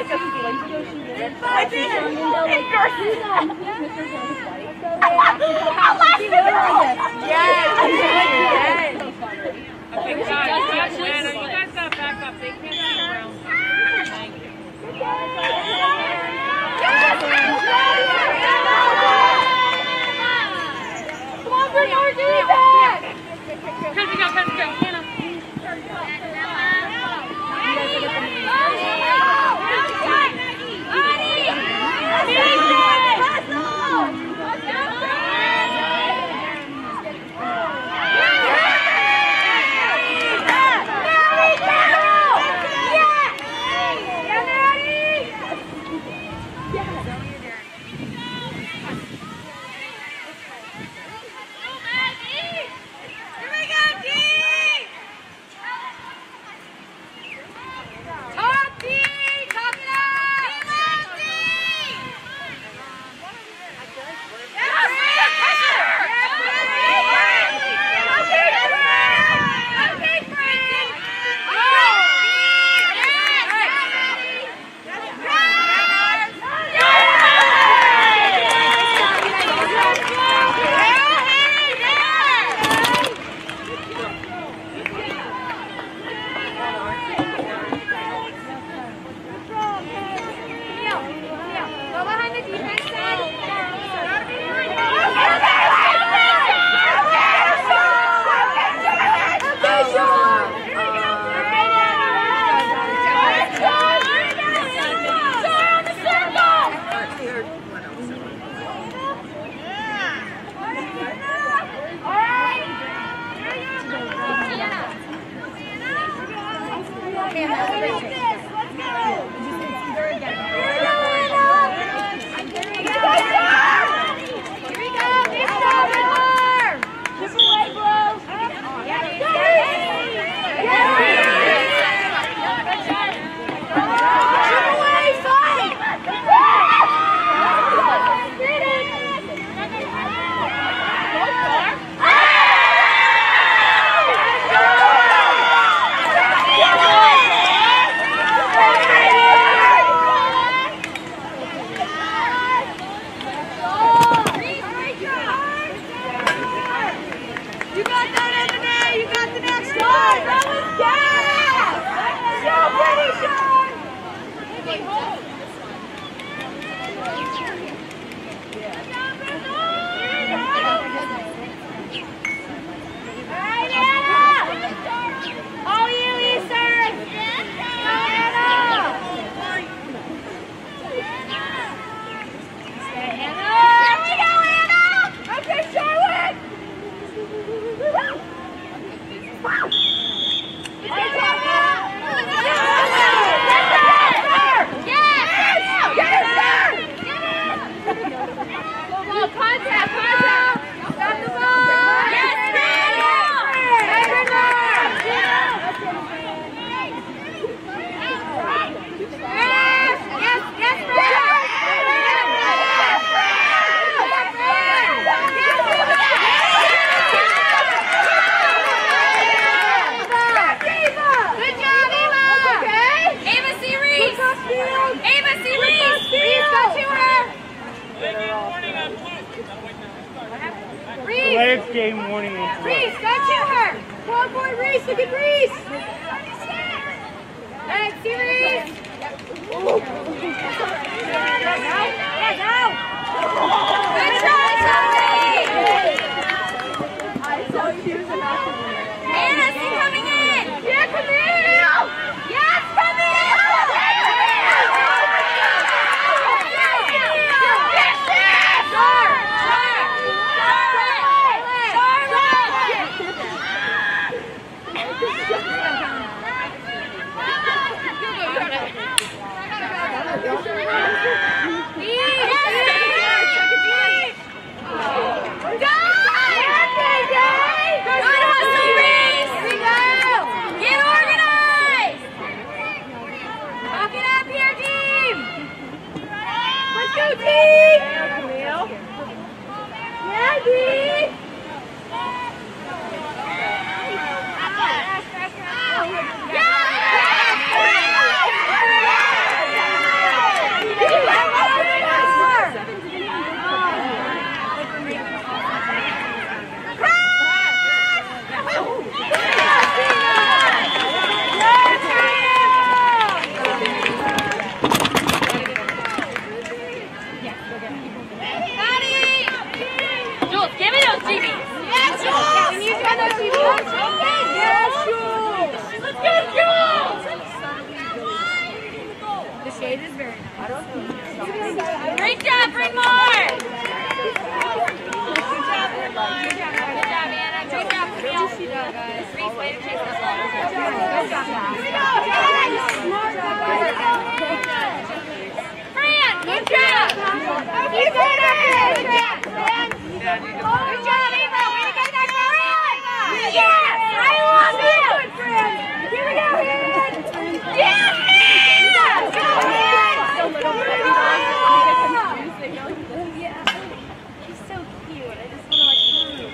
S5: Okay, guys, guys, Anna, you guys got back up. They can't sit around. Thank you.
S4: Come on, Bernard, do that!
S5: Kenzie, go, Kenzie, go. Hannah.
S2: Last game warning was
S4: Reese, go to her! Come on, boy, Reese, look at Reese! Thanks, see Reese! Yes, out! Good try, Sophie! I saw you was about to win. Anna, see coming in! Yeah, come in! Yes, come in! Yeah! shade is very nice.
S5: Great job, bring more! Good job, Good job, Anna. Great job, Camille. Reese, way to chase the ball. Good job. Good job. Fran, good job. You did it. Good job, Eva. Way to get that Fran. Yes, I love you. Here we go, Fran. Yes. Go, Fran. He's so cute. I just want to like him.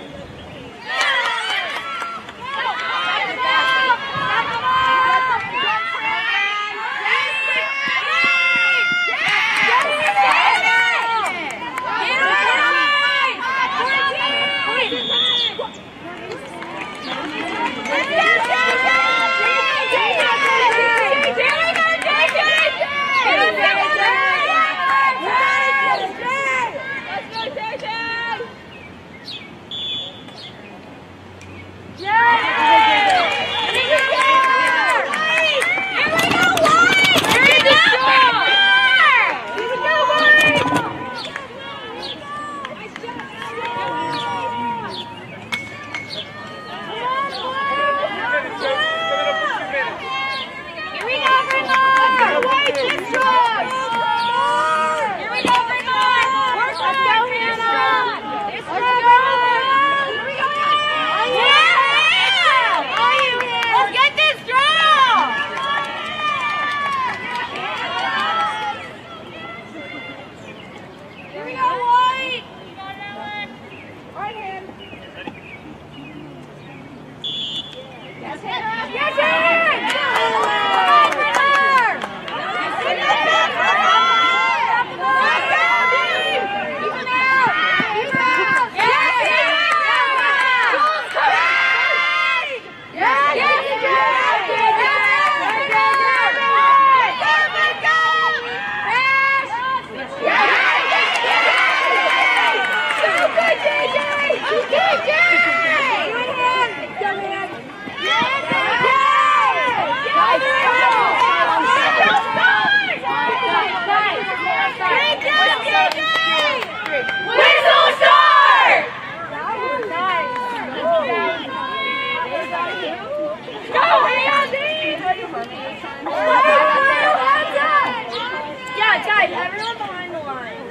S5: Yeah, guys, everyone behind the line.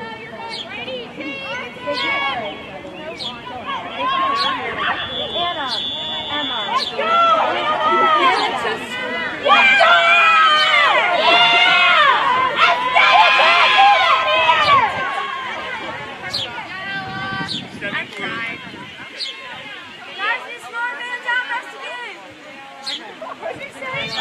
S5: Anna, Emma. Let's go! Let's go! I'm trying. Guys, this smart man's out rest again. What's he saying?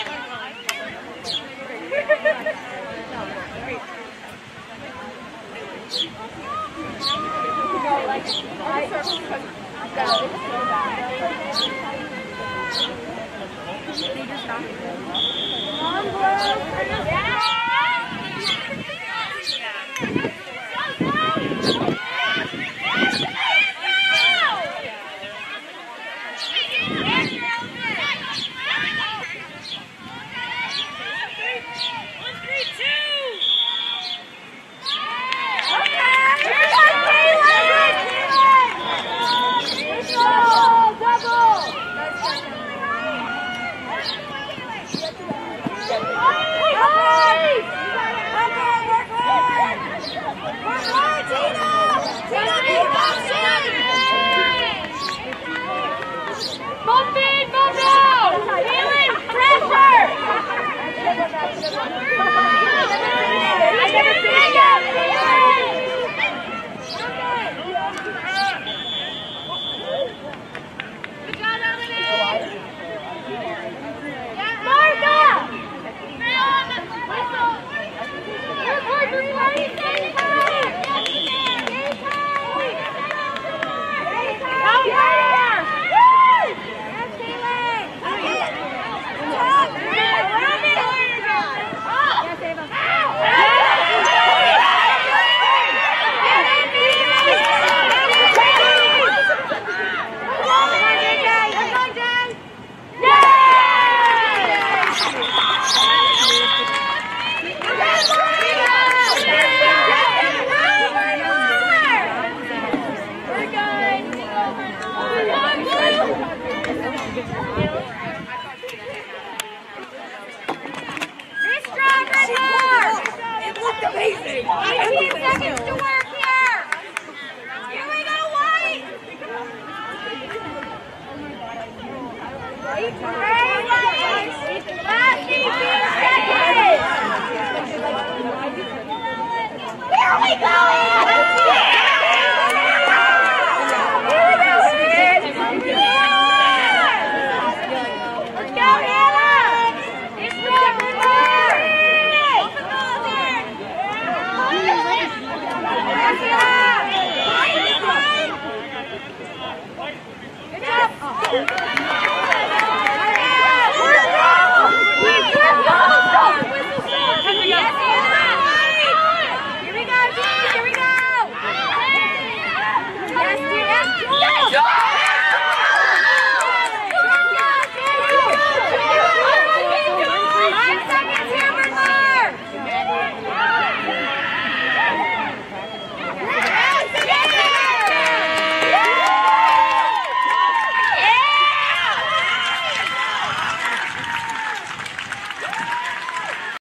S5: Oh!
S4: eighteen seconds to work.